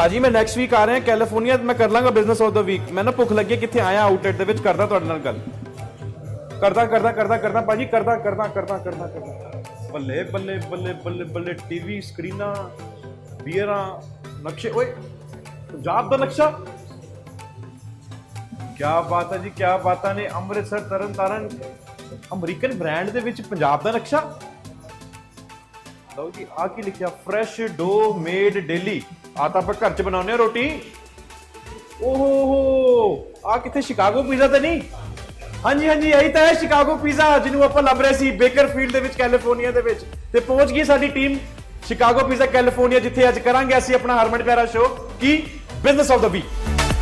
भाजी मैं next week आ रहे हैं कैलिफोर्निया, मैं कर लांगा बिजनेस ऑफ द वीक। मैं ना भुख लगी कितने आया आउटलेट दे विच करदा तुहाडे नाल गल करदा भाजी करदा बल्ले बल्ले बल्ले बल्ले बल्ले टीवी स्क्रीना बीयरां नक्शे ओए पंजाब दा नक्शा क्या बात है जी, क्या बात ने। अमृतसर तरन तारण अमरीकन ब्रांड दे विच पंजाब दा नक्शा। लो जी आ की लिखिया फ्रैश डो मेड डेली। आ तो आप घर च बनाने रोटी। ओहो आ किथे शिकागो पिज़्ज़ा तो नहीं? हाँ जी यही तो है शिकागो पिज़्ज़ा जिन्होंने आप लभ रहे सी बेकरफील्ड दे विच कैलिफोर्निया दे विच। ते पहुंच गई साडी टीम शिकागो पिज़्ज़ा कैलिफोर्निया, जिथे अज करांगे असीं अपना हरमन प्यारा शो की business of the week.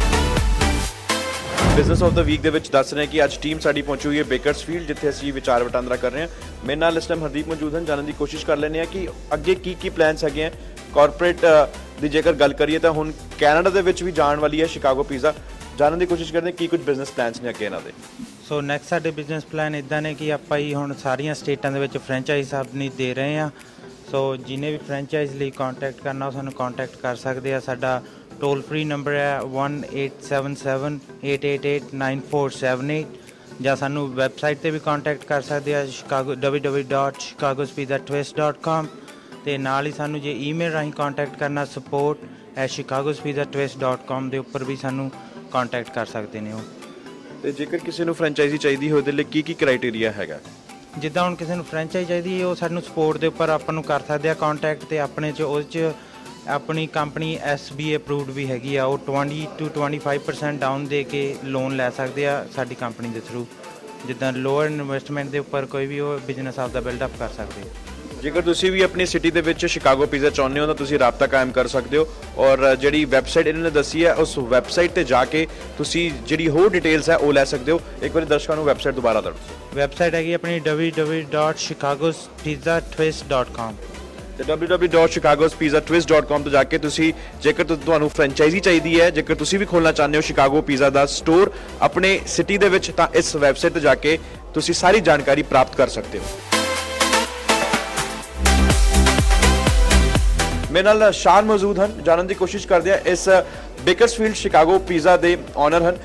Business of the week दे विच दस रहे हैं कि अज टीम साडी पहुंची हुई है बेकरसफील्ड, जिथे असीं विचार वटांदरा कर रहे हैं। मेरे नाल इस टाइम हरदीप मौजूद हैं। जानने की कोशिश कर लेने कि अगे की प्लान्स हैगे हैं कॉरपोरेट दी। जेकर गल करिए तो हुण कैनेडा दे विच भी जाण वाली है शिकागो पिज़्ज़ा। जानने की कोशिश करते हैं कि कुछ बिजनेस प्लान्स ने अगे इन्हां दे। सो नैक्सट साडे बिजनेस प्लान इदां ने कि आपां ही हुण सारियां स्टेटां दे विच फ्रैंचाइज़ अपनी दे रहे हैं। सो जिन्हें भी फ्रैंचाइज़ लई कॉन्टैक्ट करना वो सानूं कॉन्टैक्ट कर सकते हैं। साडा टोल फ्री नंबर है 1877-888-9478 ਜਾਂ ਸਾਨੂੰ ਵੈਬਸਾਈਟ ਤੇ ਵੀ ਕੰਟੈਕਟ ਕਰ ਸਕਦੇ ਆ www.chicagospizzatwist.com ਤੇ ਨਾਲ ਹੀ ਸਾਨੂੰ ਜੇ ਈਮੇਲ ਰਾਹੀਂ ਕੰਟੈਕਟ ਕਰਨਾ support@chicagospizzatwist.com ਦੇ ਉੱਪਰ ਵੀ ਸਾਨੂੰ ਕੰਟੈਕਟ ਕਰ ਸਕਦੇ ਨੇ ਉਹ। ਤੇ ਜੇਕਰ ਕਿਸੇ ਨੂੰ ਫਰੈਂਚਾਈਜ਼ੀ ਚਾਹੀਦੀ ਹੋਵੇ ਤੇ ਲਈ ਕੀ ਕ੍ਰਾਈਟੇਰੀਆ ਹੈਗਾ? ਜਿੱਦਾਂ ਹੁਣ ਕਿਸੇ ਨੂੰ ਫਰੈਂਚਾਈਜ਼ ਚਾਹੀਦੀ ਹੈ ਉਹ ਸਾਨੂੰ ਸਪੋਰਟ ਦੇ ਉੱਪਰ ਆਪਾਂ ਨੂੰ ਕਰ ਸਕਦੇ ਆ ਕੰਟੈਕਟ ਤੇ ਆਪਣੇ 'ਚ ਉਹਦੇ 'ਚ ਆਪਣੀ ਕੰਪਨੀ SBA ਅਪਰੂਵਡ ਵੀ ਹੈਗੀ ਆ। ਉਹ 20 to 25% ਡਾਊਨ ਦੇ ਕੇ ਲੋਨ ਲੈ ਸਕਦੇ ਆ ਸਾਡੀ ਕੰਪਨੀ ਦੇ ਥਰੂ। ਜਿੱਦਾਂ ਲੋਅਰ ਇਨਵੈਸਟਮੈਂਟ ਦੇ ਉੱਪਰ ਕੋਈ ਵੀ ਉਹ ਬਿਜ਼ਨਸ ਆਪਦਾ ਬਿਲਡਅਪ ਕਰ ਸਕਦੇ ਆ। ਜੇਕਰ ਤੁਸੀਂ ਵੀ ਆਪਣੀ ਸਿਟੀ ਦੇ ਵਿੱਚ ਸ਼ਿਕਾਗੋ ਪਿਜ਼ਾ ਚਾਹੁੰਦੇ ਹੋ ਤਾਂ ਤੁਸੀਂ ਰਾਬਤਾ ਕਾਇਮ ਕਰ ਸਕਦੇ ਹੋ। ਔਰ ਜਿਹੜੀ ਵੈਬਸਾਈਟ ਇਹਨਾਂ ਨੇ ਦੱਸੀ ਹੈ ਉਸ ਵੈਬਸਾਈਟ ਤੇ ਜਾ ਕੇ ਤੁਸੀਂ ਜਿਹੜੀ ਹੋਰ ਡਿਟੇਲਸ ਹੈ ਉਹ ਲੈ ਸਕਦੇ ਹੋ। ਇੱਕ ਵਾਰੀ ਦਰਸ਼ਕਾਂ ਨੂੰ ਵੈਬਸਾਈਟ ਦੁਬਾਰਾ ਦੱਸੋ। ਵੈਬਸਾਈਟ ਹੈਗੀ ਆਪਣੀ www.chicagospizzatwist.com ਤੇ www.chicagospizzatwist.com ਤੋਂ ਜਾ ਕੇ ਤੁਸੀਂ ਜੇਕਰ ਤੁਹਾਨੂੰ ਫਰੈਂਚਾਈਜ਼ੀ ਚਾਹੀਦੀ ਹੈ, ਜੇਕਰ ਤੁਸੀਂ ਵੀ ਖੋਲ੍ਹਣਾ ਚਾਹੁੰਦੇ ਹੋ ਸ਼ਿਕਾਗੋ ਪਿਜ਼ਾ ਦਾ ਸਟੋਰ ਆਪਣੇ ਸਿਟੀ ਦੇ ਵਿੱਚ, ਤਾਂ ਇਸ ਵੈਬਸਾਈਟ ਤੇ ਜਾ ਕੇ ਤੁਸੀਂ ਸਾਰੀ ਜਾਣਕਾਰੀ ਪ੍ਰਾਪਤ ਕਰ ਸਕਦੇ ਹੋ। ਮੇਰੇ ਨਾਲ ਸ਼ਾਨ ਮੌਜੂਦ ਹਨ। ਜਾਣਨ ਦੀ ਕੋਸ਼ਿਸ਼ ਕਰਦੇ ਆ ਇਸ ਬੇਕਰਸਫੀਲਡ ਸ਼ਿਕਾਗੋ ਪਿਜ਼ਾ ਦੇ ਓਨਰ ਹਨ।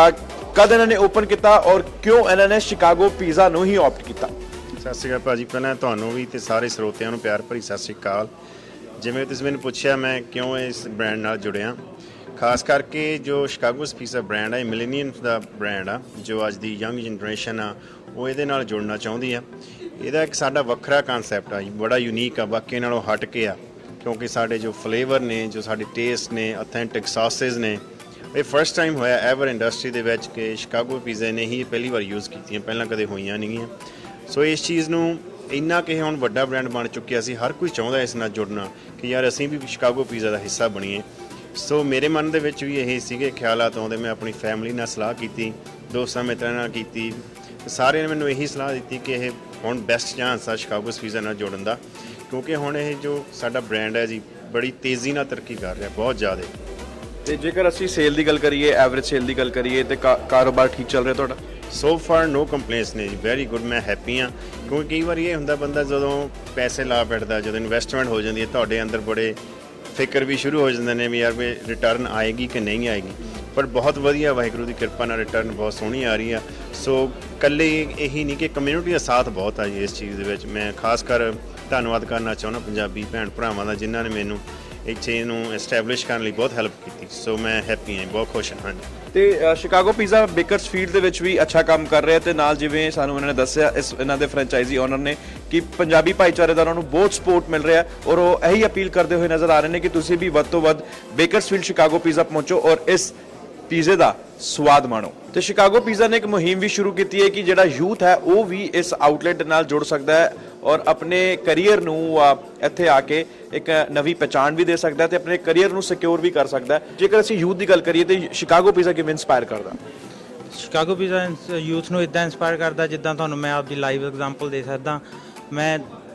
ਕਦ ਇਹਨਾਂ ਨੇ ਓਪਨ ਕੀਤਾ ਔਰ ਕਿਉਂ ਇਹਨਾਂ ਨੇ ਸ਼ਿਕਾਗੋ ਪਿਜ਼ਾ ਨੂੰ ਹੀ ਆਪਟ ਕੀਤਾ? ਸਤਿ ਸ਼੍ਰੀ ਅਕਾਲ ਭਾਜੀ, ਪਹਿਲਾਂ ਤੁਹਾਨੂੰ ਵੀ ਤੇ ਸਾਰੇ ਸਰੋਤਿਆਂ ਨੂੰ ਪਿਆਰ ਭਰੀ ਸਤਿ ਸ਼੍ਰੀ ਅਕਾਲ। ਜਿਵੇਂ ਤੁਸੀਂ ਮੈਨੂੰ ਪੁੱਛਿਆ ਮੈਂ ਕਿਉਂ ਇਸ ਬ੍ਰਾਂਡ ਨਾਲ ਜੁੜਿਆ, ਖਾਸ ਕਰਕੇ ਜੋ ਸ਼ਿਕਾਗੋ ਪਿਜ਼ਾ ਬ੍ਰਾਂਡ ਹੈ ਮਿਲੇਨੀਅਮਸ ਦਾ ਬ੍ਰਾਂਡ ਆ, ਜੋ ਅੱਜ ਦੀ ਯੰਗ ਜਨਰੇਸ਼ਨ ਆ ਉਹ ਇਹਦੇ ਨਾਲ ਜੁੜਨਾ ਚਾਹੁੰਦੀ ਆ। ਇਹਦਾ ਇੱਕ ਸਾਡਾ ਵੱਖਰਾ ਕਨਸੈਪਟ ਆ ਜੀ, ਬੜਾ ਯੂਨੀਕ ਆ, ਬਾਕੀ ਨਾਲੋਂ ਹਟ ਕੇ ਆ, ਕਿਉਂਕਿ ਸਾਡੇ ਜੋ ਫਲੇਵਰ ਨੇ, ਜੋ ਸਾਡੇ ਟੇਸਟ ਨੇ, ਅਥੈਂਟਿਕ ਸਾਸਿਸ ਨੇ, ਇਹ ਫਸਟ ਟਾਈਮ ਹੋਇਆ ਐਵਰ ਇੰਡਸਟਰੀ ਦੇ ਵਿੱਚ ਕਿ ਸ਼ਿਕਾਗੋ ਪਿਜ਼ਾ ਨੇ ਹੀ ਪਹਿਲੀ ਵਾਰ ਯੂਜ਼ ਕੀਤੀਆਂ, ਪਹਿਲਾਂ ਕਦੇ ਹੋਈਆਂ ਨਹੀਂ ਗੀਆਂ। ਸੋ ਇਸ ਚੀਜ਼ ਨੂੰ ਇੰਨਾ ਕਿ ਹੁਣ ਵੱਡਾ ਬ੍ਰਾਂਡ ਬਣ ਚੁੱਕਿਆ ਸੀ, ਹਰ ਕੋਈ ਚਾਹੁੰਦਾ ਇਸ ਨਾਲ ਜੁੜਨਾ ਕਿ ਯਾਰ ਅਸੀਂ ਵੀ ਸ਼ਿਕਾਗੋ ਪਿਜ਼ਾ ਦਾ ਹਿੱਸਾ ਬਣੀਏ। ਸੋ ਮੇਰੇ ਮਨ ਦੇ ਵਿੱਚ ਵੀ ਇਹ ਸੀਗੇ ਖਿਆਲਾਤ ਆਉਂਦੇ। ਮੈਂ ਆਪਣੀ ਫੈਮਿਲੀ ਨਾਲ ਸਲਾਹ ਕੀਤੀ, ਦੋਸਤਾਂ ਮਿੱਤਰਾਂ ਨਾਲ ਕੀਤੀ, ਸਾਰਿਆਂ ਨੇ ਮੈਨੂੰ ਇਹੀ ਸਲਾਹ ਦਿੱਤੀ ਕਿ ਇਹ ਹੁਣ ਬੈਸਟ ਚਾਂਸ ਆ ਸ਼ਿਕਾਗੋ ਪਿਜ਼ਾ ਨਾਲ ਜੁੜਨ ਦਾ, ਕਿਉਂਕਿ ਹੁਣ ਇਹ ਜੋ ਸਾਡਾ ਬ੍ਰਾਂਡ ਹੈ ਜੀ ਬੜੀ ਤੇਜ਼ੀ ਨਾਲ ਤਰੱਕੀ ਕਰ ਰਿਹਾ, ਬਹੁਤ ਜ਼ਿਆਦਾ। ਤੇ ਜੇਕਰ ਅਸੀਂ ਸੇਲ ਦੀ ਗੱਲ ਕਰੀਏ, ਐਵਰੇਜ ਸੇਲ ਦੀ ਗੱਲ ਕਰੀਏ, ਤੇ ਕਾਰੋਬਾਰ ਠੀਕ ਚੱਲ ਰਿਹਾ ਤੁਹਾਡਾ? ਸੋ ਫਾਰ ਨੋ ਕੰਪਲੇਂਟਸ ਨੇ ਜੀ, ਵੈਰੀ ਗੁੱਡ। ਮੈਂ ਹੈਪੀ ਹਾਂ, ਕਿਉਂਕਿ ਕਈ ਵਾਰੀ ਇਹ ਹੁੰਦਾ ਬੰਦਾ ਜਦੋਂ ਪੈਸੇ ਲਾ ਬੈਠਦਾ, ਜਦੋਂ ਇਨਵੈਸਟਮੈਂਟ ਹੋ ਜਾਂਦੀ ਹੈ, ਤੁਹਾਡੇ ਅੰਦਰ ਬੜੇ ਫਿਕਰ ਵੀ ਸ਼ੁਰੂ ਹੋ ਜਾਂਦੇ ਨੇ ਵੀ ਯਾਰ ਵੀ ਰਿਟਰਨ ਆਏਗੀ ਕਿ ਨਹੀਂ ਆਏਗੀ। ਪਰ ਬਹੁਤ ਵਧੀਆ, ਵਾਹਿਗੁਰੂ ਦੀ ਕਿਰਪਾ ਨਾਲ ਰਿਟਰਨ ਬਹੁਤ ਸੋਹਣੀ ਆ ਰਹੀ ਆ। ਸੋ ਇਕੱਲੇ ਇਹੀ ਨਹੀਂ ਕਿ ਕਮਿਊਨਿਟੀ ਦਾ ਸਾਥ ਬਹੁਤ ਆ ਜੀ ਇਸ ਚੀਜ਼ ਦੇ ਵਿੱਚ। ਮੈਂ ਖਾਸ ਕਰ ਧੰਨਵਾਦ ਕਰਨਾ ਚਾਹੁੰਦਾ ਪੰਜਾਬੀ ਭੈਣ ਭਰਾਵਾਂ ਦਾ, ਜਿਨ੍ਹਾਂ ਨੇ ਮੈਨੂੰ ਇੱਥੇ ਇਹਨੂੰ ਐਸਟੈਬਲਿਸ਼ ਕਰਨ ਲਈ ਬਹੁਤ ਹੈਲਪ ਕੀਤੀ। ਸੋ ਮੈਂ ਹੈਪੀ ਹਾਂ, ਬਹੁਤ ਖੁਸ਼ ਹਾਂ। ਤੇ ਸ਼ਿਕਾਗੋ ਪਿਜ਼ਾ ਬੇਕਰਸਫੀਲਡ ਦੇ ਵਿੱਚ ਵੀ ਅੱਛਾ ਕੰਮ ਕਰ ਰਿਹਾ ਤੇ ਨਾਲ ਜਿਵੇਂ ਸਾਨੂੰ ਇਹਨਾਂ ਨੇ ਦੱਸਿਆ ਇਹਨਾਂ ਦੇ ਫਰੈਂਚਾਈਜ਼ੀ ਓਨਰ ਨੇ ਕਿ ਪੰਜਾਬੀ ਭਾਈਚਾਰੇ ਦਾ ਉਹਨਾਂ ਨੂੰ ਬਹੁਤ ਸਪੋਰਟ ਮਿਲ ਰਿਹਾ ਔਰ ਉਹ ਇਹੀ ਅਪੀਲ ਕਰਦੇ ਹੋਏ ਨਜ਼ਰ ਆ ਰਹੇ ਨੇ ਕਿ ਤੁਸੀਂ ਵੀ ਵੱਧ ਤੋਂ ਵੱਧ ਬੇਕਰਸਫੀਲਡ ਸ਼ਿਕਾਗੋ ਪਿਜ਼ਾ ਪਹੁੰਚੋ ਔਰ ਇਸ ਪੀਜ਼ੇ ਦਾ ਸਵਾਦ ਮਾਣੋ। ਤੇ ਸ਼ਿਕਾਗੋ ਪਿਜ਼ਾ ਨੇ ਇੱਕ ਮੁਹਿੰਮ ਵੀ ਸ਼ੁਰੂ ਕੀਤੀ ਹੈ ਕਿ ਜਿਹੜਾ ਯੂਥ ਹੈ ਉਹ ਵੀ ਇਸ ਆਊਟਲੈਟ ਨਾਲ ਜੁੜ ਸਕਦਾ ਹੈ ਔਰ ਆਪਣੇ ਕਰੀਅਰ ਨੂੰ ਇੱਥੇ ਆ ਕੇ ਇੱਕ ਨਵੀਂ ਪਛਾਣ ਵੀ ਦੇ ਸਕਦਾ ਤੇ ਆਪਣੇ ਕਰੀਅਰ ਨੂੰ ਸਿਕਿਉਰ ਵੀ ਕਰ ਸਕਦਾ ਹੈ। ਜੇਕਰ ਅਸੀਂ ਯੂਥ ਦੀ ਗੱਲ ਕਰੀਏ ਤੇ ਸ਼ਿਕਾਗੋ ਪਿਜ਼ਾ ਕਿਵੇਂ ਇੰਸਪਾਇਰ ਕਰਦਾ? ਸ਼ਿਕਾਗੋ ਪਿਜ਼ਾ ਯੂਥ ਨੂੰ ਇੱਦਾਂ ਇੰਸਪਾਇਰ ਕਰਦਾ ਜਿੱਦਾਂ ਤੁਹਾਨੂੰ ਮੈਂ ਆਪਦੀ ਲਾਈਵ ਐਗਜ਼ਾਮਪਲ ਦੇ ਸਕਦਾ। ਮੈਂ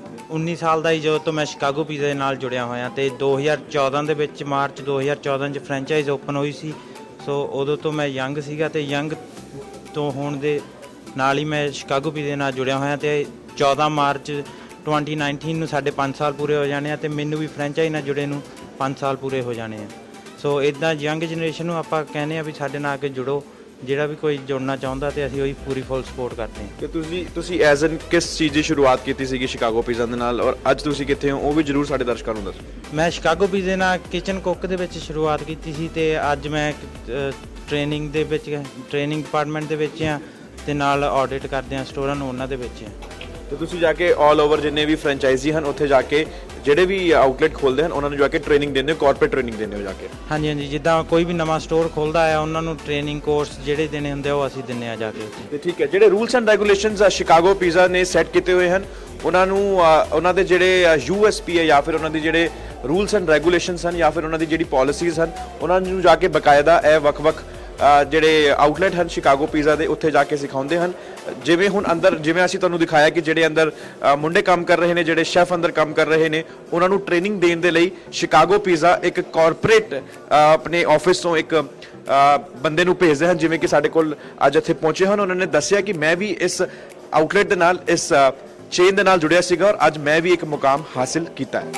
19 ਸਾਲ ਦਾ ਹੀ ਜਦੋਂ ਤੋਂ ਮੈਂ ਸ਼ਿਕਾਗੋ ਪਿਜ਼ਾ ਦੇ ਨਾਲ ਜੁੜਿਆ ਹੋਇਆ ਤੇ 2014 ਦੇ ਵਿੱਚ ਮਾਰਚ 2014 'ਚ ਫਰੈਂਚਾਈਜ਼ ਓਪਨ ਹੋਈ ਸੀ। ਸੋ ਉਦੋਂ ਤੋਂ ਮੈਂ ਯੰਗ ਸੀਗਾ ਤੇ ਯੰਗ ਤੋਂ ਹੋਣ ਦੇ ਨਾਲ ਹੀ ਮੈਂ ਸ਼ਿਕਾਗੋ ਪਿਜ਼ਾ ਨਾਲ ਜੁੜਿਆ ਹੋਇਆ ਤੇ 14 ਮਾਰਚ 2019 ਨੂੰ ਸਾਡੇ 5 ਸਾਲ ਪੂਰੇ ਹੋ ਜਾਣੇ ਆ ਤੇ ਮੈਨੂੰ ਵੀ ਫਰੈਂਚਾਈਜ਼ ਨਾਲ ਜੁੜੇ ਨੂੰ 5 ਸਾਲ ਪੂਰੇ ਹੋ ਜਾਣੇ ਆ। ਸੋ ਇਦਾਂ ਯੰਗ ਜਨਰੇਸ਼ਨ ਨੂੰ ਆਪਾਂ ਕਹਿੰਦੇ ਆ ਵੀ ਸਾਡੇ ਨਾਲ ਆ ਕੇ ਜੁੜੋ, ਜਿਹੜਾ ਵੀ ਕੋਈ ਜੁੜਨਾ ਚਾਹੁੰਦਾ ਤੇ ਅਸੀਂ ਉਹੀ ਪੂਰੀ ਫੁੱਲ ਸਪੋਰਟ ਕਰਦੇ ਹਾਂ। ਕਿ ਤੁਸੀਂ ਐਜ਼ ਐਨ ਕਿਸ ਚੀਜ਼ ਦੀ ਸ਼ੁਰੂਆਤ ਕੀਤੀ ਸੀਗੀ ਸ਼ਿਕਾਗੋ ਪੀਜ਼ਾ ਦੇ ਨਾਲ, ਔਰ ਅੱਜ ਤੁਸੀਂ ਕਿੱਥੇ ਹੋ ਉਹ ਵੀ ਜਰੂਰ ਸਾਡੇ ਦਰਸ਼ਕਾਂ ਨੂੰ ਦੱਸੋ। ਮੈਂ ਸ਼ਿਕਾਗੋ ਪੀਜ਼ੇ ਨਾਲ ਕਿਚਨ ਕੁੱਕ ਦੇ ਵਿੱਚ ਸ਼ੁਰੂਆਤ ਕੀਤੀ ਸੀ ਤੇ ਅੱਜ ਮੈਂ ਟ੍ਰੇਨਿੰਗ ਦੇ ਵਿੱਚ, ਟ੍ਰੇਨਿੰਗ ਡਿਪਾਰਟਮੈਂਟ ਦੇ ਵਿੱਚ ਆ ਤੇ ਨਾਲ ਆਡਿਟ ਕਰਦੇ ਆ ਸਟੋਰਾਂ ਨੂੰ, ਉਹਨਾਂ ਦੇ ਵਿੱਚ ਆ। ਤੇ ਤੁਸੀਂ ਜਾ ਕੇ ਆਲ ਓਵਰ ਜਿੰਨੇ ਵੀ ਫਰੈਂਚਾਈਜ਼ੀ ਹਨ ਉੱਥੇ ਜਾ ਕੇ ਜਿਹੜੇ ਵੀ ਆਊਟਲੈਟ ਖੋਲਦੇ ਹਨ ਉਹਨਾਂ ਨੂੰ ਜਾ ਕੇ ਟ੍ਰੇਨਿੰਗ ਦਿੰਦੇ ਹੋ, ਕਾਰਪੋਰੇਟ ਟ੍ਰੇਨਿੰਗ ਦਿੰਦੇ ਹੋ ਜਾ ਕੇ? ਹਾਂਜੀ ਹਾਂਜੀ, ਜਿੱਦਾਂ ਕੋਈ ਵੀ ਨਵਾਂ ਸਟੋਰ ਖੋਲਦਾ ਆ ਉਹਨਾਂ ਨੂੰ ਟ੍ਰੇਨਿੰਗ ਕੋਰਸ ਜਿਹੜੇ ਦੇਣੇ ਹੁੰਦੇ ਆ ਉਹ ਅਸੀਂ ਦਿੰਨੇ ਆ ਜਾ ਕੇ ਉੱਥੇ। ਤੇ ਠੀਕ ਹੈ, ਜਿਹੜੇ rules and regulations Chicago pizza ਨੇ ਸੈੱਟ ਕੀਤੇ ਹੋਏ ਹਨ ਉਹਨਾਂ ਨੂੰ ਉਹਨਾਂ ਦੇ ਜਿਹੜੇ USP ਹੈ ਜਾਂ ਫਿਰ ਉਹਨਾਂ ਦੀ ਜਿਹੜੇ ਰੂਲਸ ਐਂਡ ਰੈਗੂਲੇਸ਼ਨਸ ਹਨ ਜਾਂ ਫਿਰ ਉਹਨਾਂ ਦੀ ਜਿਹੜੀ ਪਾਲਿਸੀਜ਼ ਹਨ ਉਹਨਾਂ ਨੂੰ ਜਾ ਕੇ ਬਕਾਇਦਾ ਇਹ ਵੱਖ-ਵੱਖ ਜਿਹੜੇ ਆਊਟਲੈਟ ਹਨ ਸ਼ਿਕਾਗੋ ਪੀਜ਼ਾ ਦੇ ਉੱਥੇ ਜਾ ਕੇ ਸਿਖਾਉਂਦੇ ਹਨ। ਜਿਵੇਂ ਹੁਣ ਅੰਦਰ, ਜਿਵੇਂ ਅਸੀਂ ਤੁਹਾਨੂੰ ਦਿਖਾਇਆ ਕਿ ਜਿਹੜੇ ਅੰਦਰ ਮੁੰਡੇ ਕੰਮ ਕਰ ਰਹੇ ਨੇ, ਜਿਹੜੇ ਸ਼ੈਫ ਅੰਦਰ ਕੰਮ ਕਰ ਰਹੇ ਨੇ, ਉਹਨਾਂ ਨੂੰ ਟ੍ਰੇਨਿੰਗ ਦੇਣ ਦੇ ਲਈ ਸ਼ਿਕਾਗੋ ਪੀਜ਼ਾ ਇੱਕ ਕਾਰਪੋਰੇਟ ਆਪਣੇ ਆਫਿਸ ਤੋਂ ਇੱਕ ਬੰਦੇ ਨੂੰ ਭੇਜਦੇ ਹਨ, ਜਿਵੇਂ ਕਿ ਸਾਡੇ ਕੋਲ ਅੱਜ ਇੱਥੇ ਪਹੁੰਚੇ ਹਨ। ਉਹਨਾਂ ਨੇ ਦੱਸਿਆ ਕਿ ਮੈਂ ਵੀ ਇਸ ਆਊਟਲੈਟ ਦੇ ਨਾਲ, ਇਸ ਚੇਨ ਦੇ ਨਾਲ ਜੁੜਿਆ ਸੀਗਾ ਔਰ ਅੱਜ ਮੈਂ ਵੀ ਇੱਕ ਮੁਕਾਮ ਹਾਸਿਲ ਕੀਤਾ ਹੈ।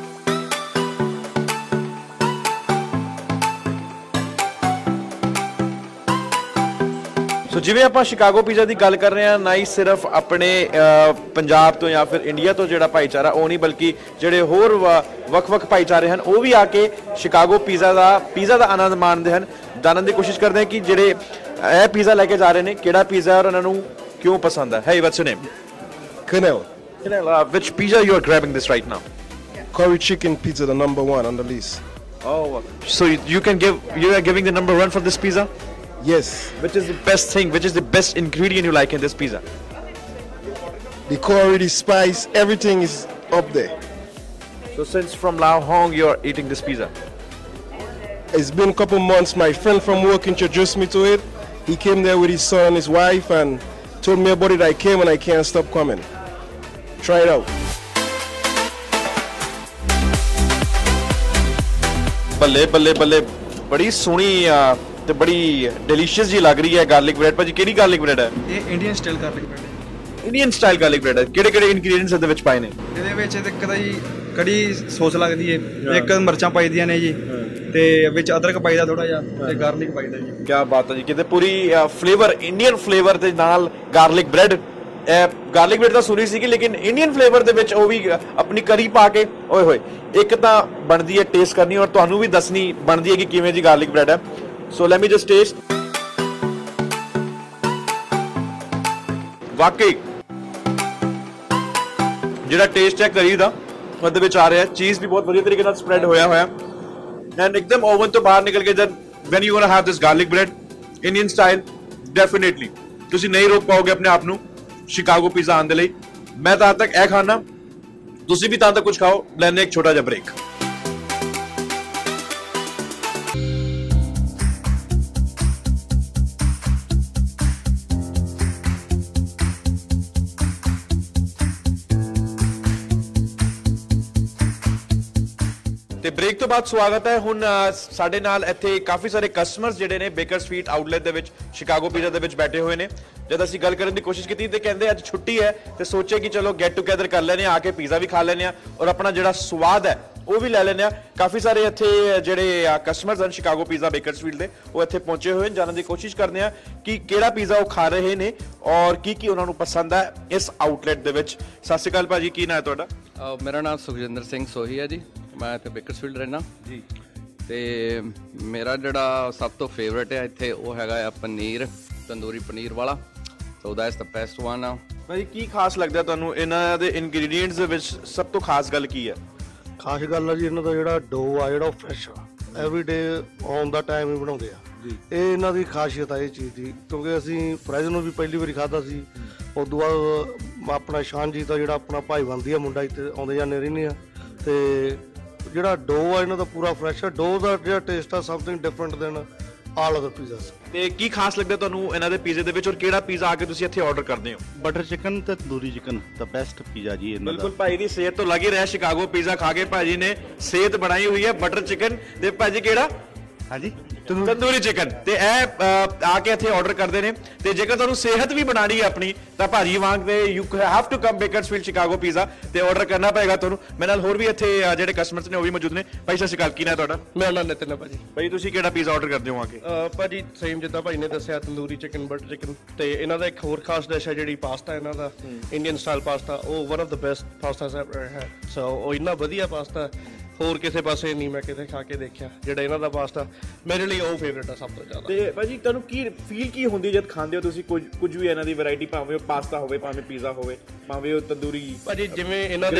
ਸੋ ਜਿਵੇਂ ਆਪਾਂ ਸ਼ਿਕਾਗੋ ਪੀਜ਼ਾ ਦੀ ਗੱਲ ਕਰ ਰਹੇ ਹਾਂ, ਨਾ ਹੀ ਸਿਰਫ ਆਪਣੇ ਪੰਜਾਬ ਤੋਂ ਜਾਂ ਫਿਰ ਇੰਡੀਆ ਤੋਂ ਜਿਹੜਾ ਭਾਈਚਾਰਾ ਉਹ ਨਹੀਂ, ਬਲਕਿ ਜਿਹੜੇ ਹੋਰ ਵੱਖ-ਵੱਖ ਭਾਈਚਾਰੇ ਹਨ ਉਹ ਵੀ ਆ ਕੇ ਸ਼ਿਕਾਗੋ ਪੀਜ਼ਾ ਦਾ ਆਨੰਦ ਮਾਣਦੇ ਹਨ। ਜਾਣਨ ਦੀ ਕੋਸ਼ਿਸ਼ ਕਰਦੇ ਹਾਂ ਕਿ ਜਿਹੜੇ ਇਹ ਪੀਜ਼ਾ ਲੈ ਕੇ ਜਾ ਰਹੇ ਨੇ ਕਿਹੜਾ ਪੀਜ਼ਾ ਹੈ ਔਰ ਉਹਨਾਂ ਨੂੰ ਕਿਉਂ ਪਸੰਦ ਹੈ। Hey, what's your name? Canel. Canel, which pizza you are grabbing this right now? Curry chicken pizza, the #1 on the list. Oh, so you are giving the #1 for this pizza? Yes. Which is the best thing? Which is the best ingredient you like in this pizza? The curry, the spice, everything is up there. So since from how long you are eating this pizza? It's been a couple months. My friend from work introduced me to it. He came there with his son and his wife and told me about it. I came and I can't stop coming. Try it out. ਬੱਲੇ ਬੱਲੇ ਬੱਲੇ, ਬੜੀ ਸੋਹਣੀ ਤੇ ਬੜੀ ਡੈਲੀਸ਼ੀਅਸ ਜੀ ਲੱਗ ਰਹੀ ਹੈ ਗਾਰਲਿਕ ਬ੍ਰੈਡ। ਭਾਜੀ ਕਿਹੜੀ ਗਾਰਲਿਕ ਬ੍ਰੈਡ ਹੈ? ਇਹ ਇੰਡੀਅਨ ਸਟਾਈਲ ਗਾਰਲਿਕ ਬ੍ਰੈਡ ਹੈ। ਇੰਡੀਅਨ ਸਟਾਈਲ ਗਾਰਲਿਕ ਬ੍ਰੈਡ ਹੈ। ਕਿਹੜੇ ਇੰਗਰੀਡੀਐਂਟਸ ਇਹਦੇ ਵਿੱਚ ਪਾਏ ਨੇ? ਇਹਦੇ ਵਿੱਚ ਤੇ ਇੱਕ ਤਾਂ ਜੀ ਕੜੀ ਸੌਸ ਲੱਗਦੀ ਹੈ, ਇੱਕ ਮਿਰਚਾਂ ਪਾਈਦੀਆਂ ਨੇ ਜੀ, ਤੇ ਵਿੱਚ ਅਦਰਕ ਪਾਈਦਾ ਥੋੜਾ ਜਿਹਾ, ਤੇ ਗਾਰਲਿਕ ਪਾਈਦਾ ਜੀ। ਕੀ ਬਾਤ ਹੈ ਜੀ, ਕਿਤੇ ਪੂਰੀ ਫਲੇਵਰ, ਇੰਡੀਅਨ ਫਲੇਵਰ ਦੇ ਨਾਲ ਗਾਰਲਿਕ ਬ੍ਰੈਡ। ਗਾਰਲਿਕ ਬ੍ਰੈਡ ਤਾਂ ਸੁਣੀ ਸੀਗੀ, ਲੇਕਿਨ ਇੰਡੀਅਨ ਫਲੇਵਰ ਦੇ ਵਿੱਚ ਉਹ ਵੀ ਆਪਣੀ ਕਰੀ ਪਾ ਕੇ, ਓਏ ਹੋਏ, ਇੱਕ ਤਾਂ ਬਣਦੀ ਹੈ ਟੇਸਟ ਕਰਨੀ ਔਰ ਤੁਹਾਨੂੰ ਵੀ ਦੱਸਣੀ ਬਣਦੀ ਹੈ ਕਿ ਕਿਵੇਂ ਜੀ ਗਾਰਲਿਕ ਬ੍ਰੈਡ ਹੈ। So let me just taste. ਵਾਕਈ ਜਿਹੜਾ ਟੇਸਟ ਹੈ ਕਰੀ ਦਾ ਉਹਦੇ ਵਿੱਚ ਆ ਰਿਹਾ, ਚੀਜ਼ ਵੀ ਬਹੁਤ ਵਧੀਆ ਤਰੀਕੇ ਨਾਲ ਸਪਰੈਡ ਹੋਇਆ ਐਂਡ ਇੱਕਦਮ ਓਵਨ ਤੋਂ ਬਾਹਰ ਨਿਕਲ ਕੇ ਜਦ when you gonna have this garlic bread Indian style, definitely ਤੁਸੀਂ ਨਹੀਂ ਰੋਕ ਪਾਓਗੇ ਆਪਣੇ ਆਪ ਨੂੰ ਸ਼ਿਕਾਗੋ ਪੀਜ਼ਾ ਆਉਣ ਦੇ ਲਈ। ਮੈਂ ਤਾਂ ਅੱਜ ਤੱਕ ਇਹ ਖਾਣਾ, ਤੁਸੀਂ ਵੀ ਤਾਂ ਤੱਕ ਕੁਝ ਖਾਓ। ਲੈਣੇ ਇੱਕ ਛੋਟਾ ਜਿਹਾ ਬ੍ਰੇਕ। ਤੇ ਬ੍ਰੇਕ ਤੋਂ ਬਾਅਦ ਸਵਾਗਤ ਹੈ। ਹੁਣ ਸਾਡੇ ਨਾਲ ਇੱਥੇ ਕਾਫੀ ਸਾਰੇ ਕਸਟਮਰਸ ਜਿਹੜੇ ਨੇ ਬੇਕਰਸਫੀਲਡ ਆਊਟਲੈਟ ਦੇ ਵਿੱਚ ਸ਼ਿਕਾਗੋ ਪੀਜ਼ਾ ਦੇ ਵਿੱਚ ਬੈਠੇ ਹੋਏ ਨੇ। ਜਦ ਅਸੀਂ ਗੱਲ ਕਰਨ ਦੀ ਕੋਸ਼ਿਸ਼ ਕੀਤੀ ਤੇ ਕਹਿੰਦੇ ਅੱਜ ਛੁੱਟੀ ਹੈ ਤੇ ਸੋਚੇ ਕਿ ਚਲੋ ਗੈਟ ਟੂਗੇਦਰ ਕਰ ਲੈਨੇ ਆ, ਆ ਕੇ ਪੀਜ਼ਾ ਵੀ ਖਾ ਲੈਨੇ ਆ ਔਰ ਆਪਣਾ ਜਿਹੜਾ ਸਵਾਦ ਹੈ ਉਹ ਵੀ ਲੈ ਲੈਨੇ ਆ। ਕਾਫੀ ਸਾਰੇ ਇੱਥੇ ਜਿਹੜੇ ਕਸਟਮਰਸ ਹਨ ਸ਼ਿਕਾਗੋ ਪੀਜ਼ਾ ਬੇਕਰਸਫੀਲਡ ਦੇ, ਉਹ ਇੱਥੇ ਪਹੁੰਚੇ ਹੋਏ ਨੇ। ਜਾਣਨ ਦੀ ਕੋਸ਼ਿਸ਼ ਕਰਦੇ ਆ ਕਿ ਕਿਹੜਾ ਪੀਜ਼ਾ ਉਹ ਖਾ ਰਹੇ ਨੇ ਔਰ ਕੀ ਉਹਨਾਂ ਨੂੰ ਪਸੰਦ ਹੈ ਇਸ ਆਊਟਲੈਟ ਦੇ ਵਿੱਚ। ਸਤਿ ਸ਼੍ਰੀ ਅਕਾਲ ਭਾਜੀ, ਕੀ ਨਾਂ ਹੈ ਤੁਹਾਡਾ? ਮੇਰਾ ਨਾਮ ਸੁਖਜਿੰਦਰ ਸਿੰਘ ਸੋਹੀ ਹੈ ਜੀ, ਮੈਂ ਇੱਥੇ ਬੇਕਰਸਫੀਲਡ ਰਹਿਣਾ ਜੀ। ਤੇ ਮੇਰਾ ਜਿਹੜਾ ਸਭ ਤੋਂ ਫੇਵਰੇਟ ਹੈ ਇੱਥੇ ਉਹ ਹੈਗਾ ਆ ਪਨੀਰ, ਤੰਦੂਰੀ ਪਨੀਰ ਵਾਲਾ। So that's the best one ਆ। ਭਾਜੀ ਕੀ ਖਾਸ ਲੱਗਦਾ ਤੁਹਾਨੂੰ ਇਹਨਾਂ ਦੇ ਇਨਗਰੀਡੀਐਂਟਸ ਦੇ ਵਿੱਚ? ਸਭ ਤੋਂ ਖਾਸ ਗੱਲ ਕੀ ਹੈ? ਖਾਸ ਗੱਲ ਆ ਜੀ ਇਹਨਾਂ ਦਾ ਜਿਹੜਾ ਡੋ ਆ ਜਿਹੜਾ ਉਹ ਫਰੈਸ਼ ਆ, ਐਵਰੀਡੇ ਔਨ ਦਾ ਟਾਈਮ ਹੀ ਬਣਾਉਂਦੇ ਆ ਜੀ। ਇਹ ਇਹਨਾਂ ਦੀ ਖਾਸੀਅਤ ਆ ਇਹ ਚੀਜ਼ ਦੀ, ਕਿਉਂਕਿ ਅਸੀਂ ਫਰੈਸ਼ ਨੂੰ ਵੀ ਪਹਿਲੀ ਵਾਰੀ ਖਾਧਾ ਸੀ। ਉਸ ਤੋਂ ਬਾਅਦ ਆਪਣਾ ਸ਼ਾਨਜੀਤ ਦਾ ਜਿਹੜਾ ਆਪਣਾ ਭਾਈ ਬਣਦੀ ਆ ਮੁੰਡਾ, ਇੱਥੇ ਆਉਂਦੇ ਜਾਂਦੇ ਰਹਿੰਦੇ ਆ। ਤੇ ਜਿਹੜਾ ਡੋ ਆ ਇਹਨਾਂ ਦਾ ਪੂਰਾ ਫਰੈਸ਼ ਆ। ਡੋ ਦਾ ਜਿਹੜਾ ਟੇਸਟ ਆ something different than all other pizzas. ਤੇ ਕੀ ਖਾਸ ਲੱਗਦਾ ਤੁਹਾਨੂੰ ਇਹਨਾਂ ਦੇ ਪੀਜ਼ੇ ਦੇ ਵਿੱਚ ਔਰ ਕਿਹੜਾ ਪੀਜ਼ਾ ਆ ਕੇ ਤੁਸੀਂ ਇੱਥੇ ਆਰਡਰ ਕਰਦੇ ਹੋ? ਬਟਰ ਚਿਕਨ ਤੇ ਤੰਦੂਰੀ ਚਿਕਨ ਦਾ ਬੈਸਟ ਪੀਜ਼ਾ ਜੀ ਇਹਨਾਂ ਦਾ। ਬਿਲਕੁਲ ਭਾਈ ਦੀ ਸਿਹਤ ਤੋਂ ਲੱਗ ਹੀ ਰਿਹਾ, ਸ਼ਿਕਾਗੋ ਪੀਜ਼ਾ ਖਾ ਕੇ ਭਾਜੀ ਨੇ ਸਿਹਤ ਬਣਾਈ ਹੋਈ ਹੈ। ਬਟਰ ਚਿਕਨ ਤੇ ਭਾਜੀ ਕਿਹੜਾ? ਹਾਂਜੀ ਤੰਦੂਰੀ ਚਿਕਨ ਤੇ ਇਹ ਆ ਕੇ ਇੱਥੇ ਆਰਡਰ ਕਰਦੇ ਨੇ ਤੇ ਜੇਕਰ ਤੁਹਾਨੂੰ ਸਿਹਤ ਵੀ ਬਣਾਣੀ ਹੈ ਆਪਣੀ ਤਾਂ ਭਾਜੀ ਵਾਂਗ ਦੇ you have to come Bakersfield Chicago pizza ਤੇ ਆਰਡਰ ਕਰਨਾ ਪਏਗਾ ਤੁਹਾਨੂੰ। ਮੇਰੇ ਨਾਲ ਹੋਰ ਵੀ ਇੱਥੇ ਜਿਹੜੇ ਕਸਟਮਰਸ ਨੇ ਉਹ ਵੀ ਮੌਜੂਦ ਨੇ। ਭਾਈ ਸਤਿ ਸ਼੍ਰੀ ਅਕਾਲ, ਕੀ ਨਾਮ ਤੁਹਾਡਾ? ਮੇਰਾ ਨਾਮ ਨਿਤਿਨ ਹੈ ਭਾਜੀ। ਭਾਈ ਤੁਸੀਂ ਕਿਹੜਾ ਪੀਜ਼ਾ ਆਰਡਰ ਕਰਦੇ ਹੋ ਆ ਕੇ? ਭਾਜੀ ਸੇਮ ਜਿੱਦਾਂ ਭਾਈ ਨੇ ਦੱਸਿਆ, ਤੰਦੂਰੀ ਚਿਕਨ, ਬਟਰ ਚਿਕਨ ਤੇ ਇਹਨਾਂ ਦਾ ਇੱਕ ਹੋਰ ਖਾਸ ਡਿਸ਼ ਹੈ ਜਿਹੜੀ ਪਾਸਤਾ ਇਹਨਾਂ ਦਾ ਇੰਡੀਅਨ ਸਟਾਈਲ ਪਾਸਤਾ। ਉਹ one of the best pastas I've ever had. So ਉਹ ਇੰਨਾ ਵਧੀਆ ਪਾਸਤਾ ਹੋਰ ਕਿਸੇ ਪਾਸੇ ਨਹੀਂ ਮੈਂ ਕਿਤੇ ਖਾ ਕੇ ਦੇਖਿਆ। ਜਿਹੜਾ ਇਹਨਾਂ ਦਾ ਪਾਸਤਾ ਮੇਰੇ ਲਈ ਉਹ ਫੇਵਰੇਟ ਆ ਸਭ ਤੋਂ ਜ਼ਿਆਦਾ। ਤੇ ਭਾਜੀ ਤੁਹਾਨੂੰ ਕੀ ਫੀਲ ਕੀ ਹੁੰਦੀ ਜਦ ਖਾਂਦੇ ਹੋ ਤੁਸੀਂ ਕੁਝ ਵੀ ਇਹਨਾਂ ਦੀ ਵੈਰਾਈਟੀ, ਭਾਵੇਂ ਉਹ ਪਾਸਤਾ ਹੋਵੇ, ਭਾਵੇਂ ਪੀਜ਼ਾ ਹੋਵੇ, ਭਾਵੇਂ ਉਹ ਤੰਦੂਰੀ? ਭਾਜੀ ਜਿਵੇਂ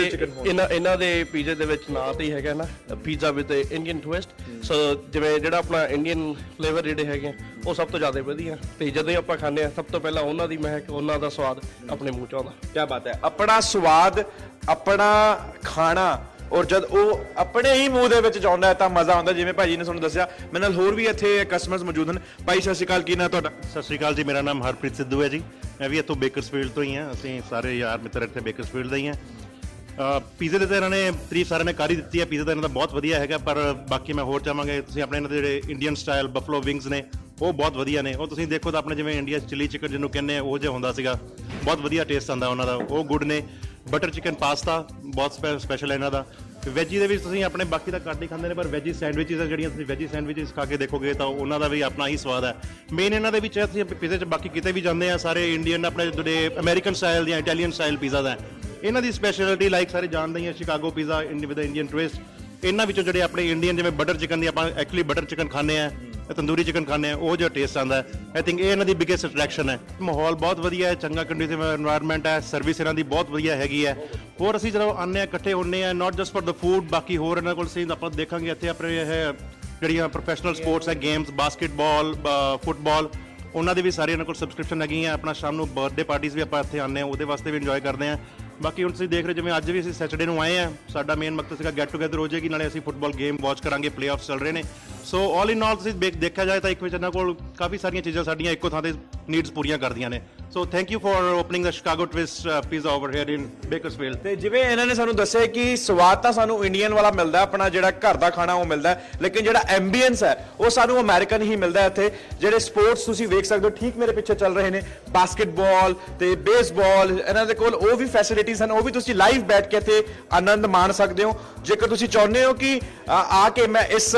ਇਹਨਾਂ ਦੇ ਪੀਜ਼ੇ ਦੇ ਵਿੱਚ ਨਾਂ ਤੇ ਹੀ ਹੈਗਾ ਨਾ pizza with Indian twist. So ਜਿਵੇਂ ਜਿਹੜਾ ਆਪਣਾ ਇੰਡੀਅਨ ਫਲੇਵਰ ਜਿਹੜੇ ਹੈਗੇ ਉਹ ਸਭ ਤੋਂ ਜ਼ਿਆਦਾ ਵਧੀਆ ਤੇ ਜਦੋਂ ਆਪਾਂ ਖਾਂਦੇ ਆ ਸਭ ਤੋਂ ਪਹਿਲਾਂ ਉਹਨਾਂ ਦੀ ਮਹਿਕ, ਉਹਨਾਂ ਦਾ ਸਵਾਦ ਆਪਣੇ ਮੂੰਹ 'ਚ ਆਉਂਦਾ। ਕੀ ਬਾਤ ਹੈ, ਆਪਣਾ ਸਵਾਦ, ਆਪਣਾ ਖਾਣਾ, ਔਰ ਜਦ ਉਹ ਆਪਣੇ ਹੀ ਮੂੰਹ ਦੇ ਵਿੱਚ ਜਾਉਂਦਾ ਹੈ ਤਾਂ ਮਜ਼ਾ ਆਉਂਦਾ। ਜਿਵੇਂ ਭਾਜੀ ਨੇ ਤੁਹਾਨੂੰ ਦੱਸਿਆ, ਮੇਰੇ ਨਾਲ ਹੋਰ ਵੀ ਇੱਥੇ ਕਸਟਮਰਸ ਮੌਜੂਦ ਹਨ। ਭਾਈ ਸਤਿ ਸ਼੍ਰੀ ਅਕਾਲ, ਕੀ ਨਾਮ ਤੁਹਾਡਾ? ਸਤਿ ਸ਼੍ਰੀ ਅਕਾਲ ਜੀ, ਮੇਰਾ ਨਾਮ ਹਰਪ੍ਰੀਤ ਸਿੱਧੂ ਹੈ ਜੀ। ਮੈਂ ਵੀ ਇੱਥੋਂ ਬੇਕਰਸਫੀਲਡ ਤੋਂ ਹੀ ਹਾਂ। ਅਸੀਂ ਸਾਰੇ ਯਾਰ ਮਿੱਤਰ ਇੱਥੇ ਬੇਕਰਸਫੀਲਡ ਦੇ ਹੀ ਹਾਂ। ਪੀਜ਼ੇ ਦੇ ਤਾਂ ਇਹਨਾਂ ਨੇ ਤਾਰੀਫ ਸਾਰਿਆਂ ਨੇ ਕਰ ਹੀ ਦਿੱਤੀ ਹੈ। ਪੀਜ਼ਾ ਤਾਂ ਇਹਨਾਂ ਦਾ ਬਹੁਤ ਵਧੀਆ ਹੈਗਾ, ਪਰ ਬਾਕੀ ਮੈਂ ਹੋਰ ਚਾਹਾਂਗੇ ਤੁਸੀਂ ਆਪਣੇ ਇਹਨਾਂ ਦੇ ਜਿਹੜੇ ਇੰਡੀਅਨ ਸਟਾਈਲ ਬਫਲੋ ਵਿੰਗਸ ਨੇ ਉਹ ਬਹੁਤ ਵਧੀਆ ਨੇ। ਉਹ ਤੁਸੀਂ ਦੇਖੋ ਤਾਂ ਆਪਣੇ ਜਿਵੇਂ ਇੰਡੀਆ ਚਿਲੀ ਚਿਕਨ ਜਿਹਨੂੰ ਕਹਿੰਦੇ ਆ ਉਹ ਜਿਹਾ ਹੁੰਦਾ ਸੀਗਾ, ਬਹੁਤ ਵਧੀਆ ਟੇਸਟ ਆਉਂਦਾ ਉਹਨਾਂ ਦਾ, ਉਹ ਗੁੱਡ ਨੇ। ਬਟਰ ਚਿਕਨ ਪਾਸਤਾ ਬਹੁਤ ਸਪੈਸ਼ਲ ਹੈ ਇਹਨਾਂ ਦਾ। ਵੈਜੀ ਦੇ ਵਿੱਚ ਤੁਸੀਂ ਆਪਣੇ ਬਾਕੀ ਤਾਂ ਘੱਟ ਹੀ ਖਾਂਦੇ ਨੇ, ਪਰ ਵੈਜੀ ਸੈਂਡਵਿਚਸ ਆ ਜਿਹੜੀਆਂ ਤੁਸੀਂ ਵੈਜੀ ਸੈਂਡਵਿਚਸ ਖਾ ਕੇ ਦੇਖੋਗੇ ਤਾਂ ਉਹਨਾਂ ਦਾ ਵੀ ਆਪਣਾ ਹੀ ਸਵਾਦ ਹੈ। ਮੇਨ ਇਹਨਾਂ ਦੇ ਵਿੱਚ ਅਸੀਂ ਪੀਜ਼ੇ 'ਚ ਬਾਕੀ ਕਿਤੇ ਵੀ ਜਾਂਦੇ ਆ ਸਾਰੇ ਇੰਡੀਅਨ ਆਪਣੇ ਜਿਹੜੇ ਅਮਰੀਕਨ ਸਟਾਈਲ ਜਾਂ ਇਟਾਲੀਅਨ ਸਟਾਈਲ ਪੀਜ਼ਾ ਦਾ ਇਹਨਾਂ ਦੀ ਸਪੈਸ਼ਲਿਟੀ ਲਾਈਕ ਸਾਰੇ ਜਾਣਦੇ ਹੀ ਆ, Chicago pizza with Indian twist. ਇਹਨਾਂ ਵਿੱਚੋਂ ਜਿਹੜੇ ਆਪਣੇ ਇੰਡੀਅਨ ਜਿਵੇਂ ਬਟਰ ਚਿਕਨ ਦੀ ਆਪਾਂ ਐਕਚੁਅਲੀ ਬਟਰ ਚਿਕਨ ਖਾਂਦੇ ਆ, ਤੰਦੂਰੀ ਚਿਕਨ ਖਾਂਦੇ ਆ, ਉਹ ਜੋ ਟੇਸਟ ਆਉਂਦਾ ਆਈ ਥਿੰਕ ਇਹ ਇਹਨਾਂ ਦੀ ਬਿਗੇਸਟ ਅਟਰੈਕਸ਼ਨ ਹੈ। ਮਾਹੌਲ ਬਹੁਤ ਵਧੀਆ ਹੈ, ਚੰਗਾ ਕੰਡੀਸਿਵ ਐਨਵਾਇਰਨਮੈਂਟ ਹੈ, ਸਰਵਿਸ ਇਹਨਾਂ ਦੀ ਬਹੁਤ ਵਧੀਆ ਹੈਗੀ ਹੈ। ਹੋਰ ਅਸੀਂ ਜਦੋਂ ਆਉਂਦੇ ਹਾਂ ਇਕੱਠੇ ਹੁੰਦੇ ਹਾਂ not just for the food, ਬਾਕੀ ਹੋਰ ਇਹਨਾਂ ਕੋਲ ਅਸੀਂ ਆਪਾਂ ਦੇਖਾਂਗੇ ਇੱਥੇ ਆਪਣੇ ਇਹ ਜਿਹੜੀਆਂ ਪ੍ਰੋਫੈਸ਼ਨਲ ਸਪੋਰਟਸ ਹੈ, ਗੇਮਸ, ਬਾਸਕਟਬਾਲ, ਫੁੱਟਬਾਲ, ਉਹਨਾਂ ਦੀ ਵੀ ਸਾਰੀ ਇਹਨਾਂ ਕੋਲ ਸਬਸਕ੍ਰਿਪਸ਼ਨ ਹੈਗੀਆਂ। ਆਪਣਾ ਸ਼ਾਮ ਨੂੰ ਬਰਥਡੇ ਪਾਰਟੀਜ਼ ਵੀ ਆਪਾਂ ਇੱਥੇ ਆਉਂਦੇ ਹਾਂ, ਉਹਦੇ ਵਾਸਤੇ ਵੀ ਇੰਜੋਏ ਕਰਦੇ ਹਾਂ। ਬਾਕੀ ਹੁਣ ਤੁਸੀਂ ਦੇਖ ਰਹੇ ਜਿਵੇਂ ਅੱਜ ਵੀ ਅਸੀਂ ਸੈਟਰਡੇ ਨੂੰ ਆਏ ਹਾਂ, ਸਾਡਾ ਮੇਨ ਮਕਸਦ ਸੀਗਾ ਗੈਟ ਟੂਗੇਦਰ ਹੋ ਜਾਏਗੀ, ਨਾਲੇ ਅਸੀਂ ਫੁੱਟਬਾਲ ਗੇਮ ਵਾਚ ਕਰਾਂਗੇ, ਪਲੇਆਫਸ ਚੱਲ ਰਹੇ ਨੇ। ਸੋ ਆਲ ਇਨ ਆਲ ਤੁਸੀਂ ਦੇਖਿਆ ਜਾਏ ਤਾਂ ਇੱਕ ਵਿੱਚ ਇਹਨਾਂ ਕੋਲ ਕਾਫੀ ਸਾਰੀਆਂ ਚੀਜ਼ਾਂ ਸਾਡੀਆਂ ਇੱਕੋ ਥਾਂ ਤੇ ਨੀਡਸ ਪੂਰੀਆਂ ਕਰਦੀਆਂ ਨੇ। So thank you for opening the Chicago twist pizza over here in Bakersfield. ਤੇ ਜਿਵੇਂ ਇਹਨਾਂ ਨੇ ਸਾਨੂੰ ਦੱਸਿਆ ਕਿ ਸਵਾਦ ਤਾਂ ਸਾਨੂੰ ਇੰਡੀਅਨ ਵਾਲਾ ਮਿਲਦਾ, ਆਪਣਾ ਜਿਹੜਾ ਘਰ ਦਾ ਖਾਣਾ ਉਹ ਮਿਲਦਾ, ਲੇਕਿਨ ਜਿਹੜਾ ਐਂਬੀਐਂਸ ਹੈ ਉਹ ਸਾਨੂੰ ਅਮਰੀਕਨ ਹੀ ਮਿਲਦਾ ਇੱਥੇ। ਜਿਹੜੇ ਸਪੋਰਟਸ ਤੁਸੀਂ ਵੇਖ ਸਕਦੇ ਹੋ ਠੀਕ ਮੇਰੇ ਪਿੱਛੇ ਚੱਲ ਰਹੇ ਨੇ, ਬਾਸਕਟਬਾਲ ਤੇ ਬੇਸਬਾਲ, ਇਹਨਾਂ ਦੇ ਕੋਲ ਉਹ ਵੀ ਫੈਸਿਲਿਟੀਜ਼ ਹਨ, ਉਹ ਵੀ ਤੁਸੀਂ ਲਾਈਵ ਬੈਠ ਕੇ ਇੱਥੇ ਆਨੰਦ ਮਾਣ ਸਕਦੇ ਹੋ। ਜੇਕਰ ਤੁਸੀਂ ਚਾਹੁੰਦੇ ਹੋ ਕਿ ਆ ਕੇ ਮੈਂ ਇਸ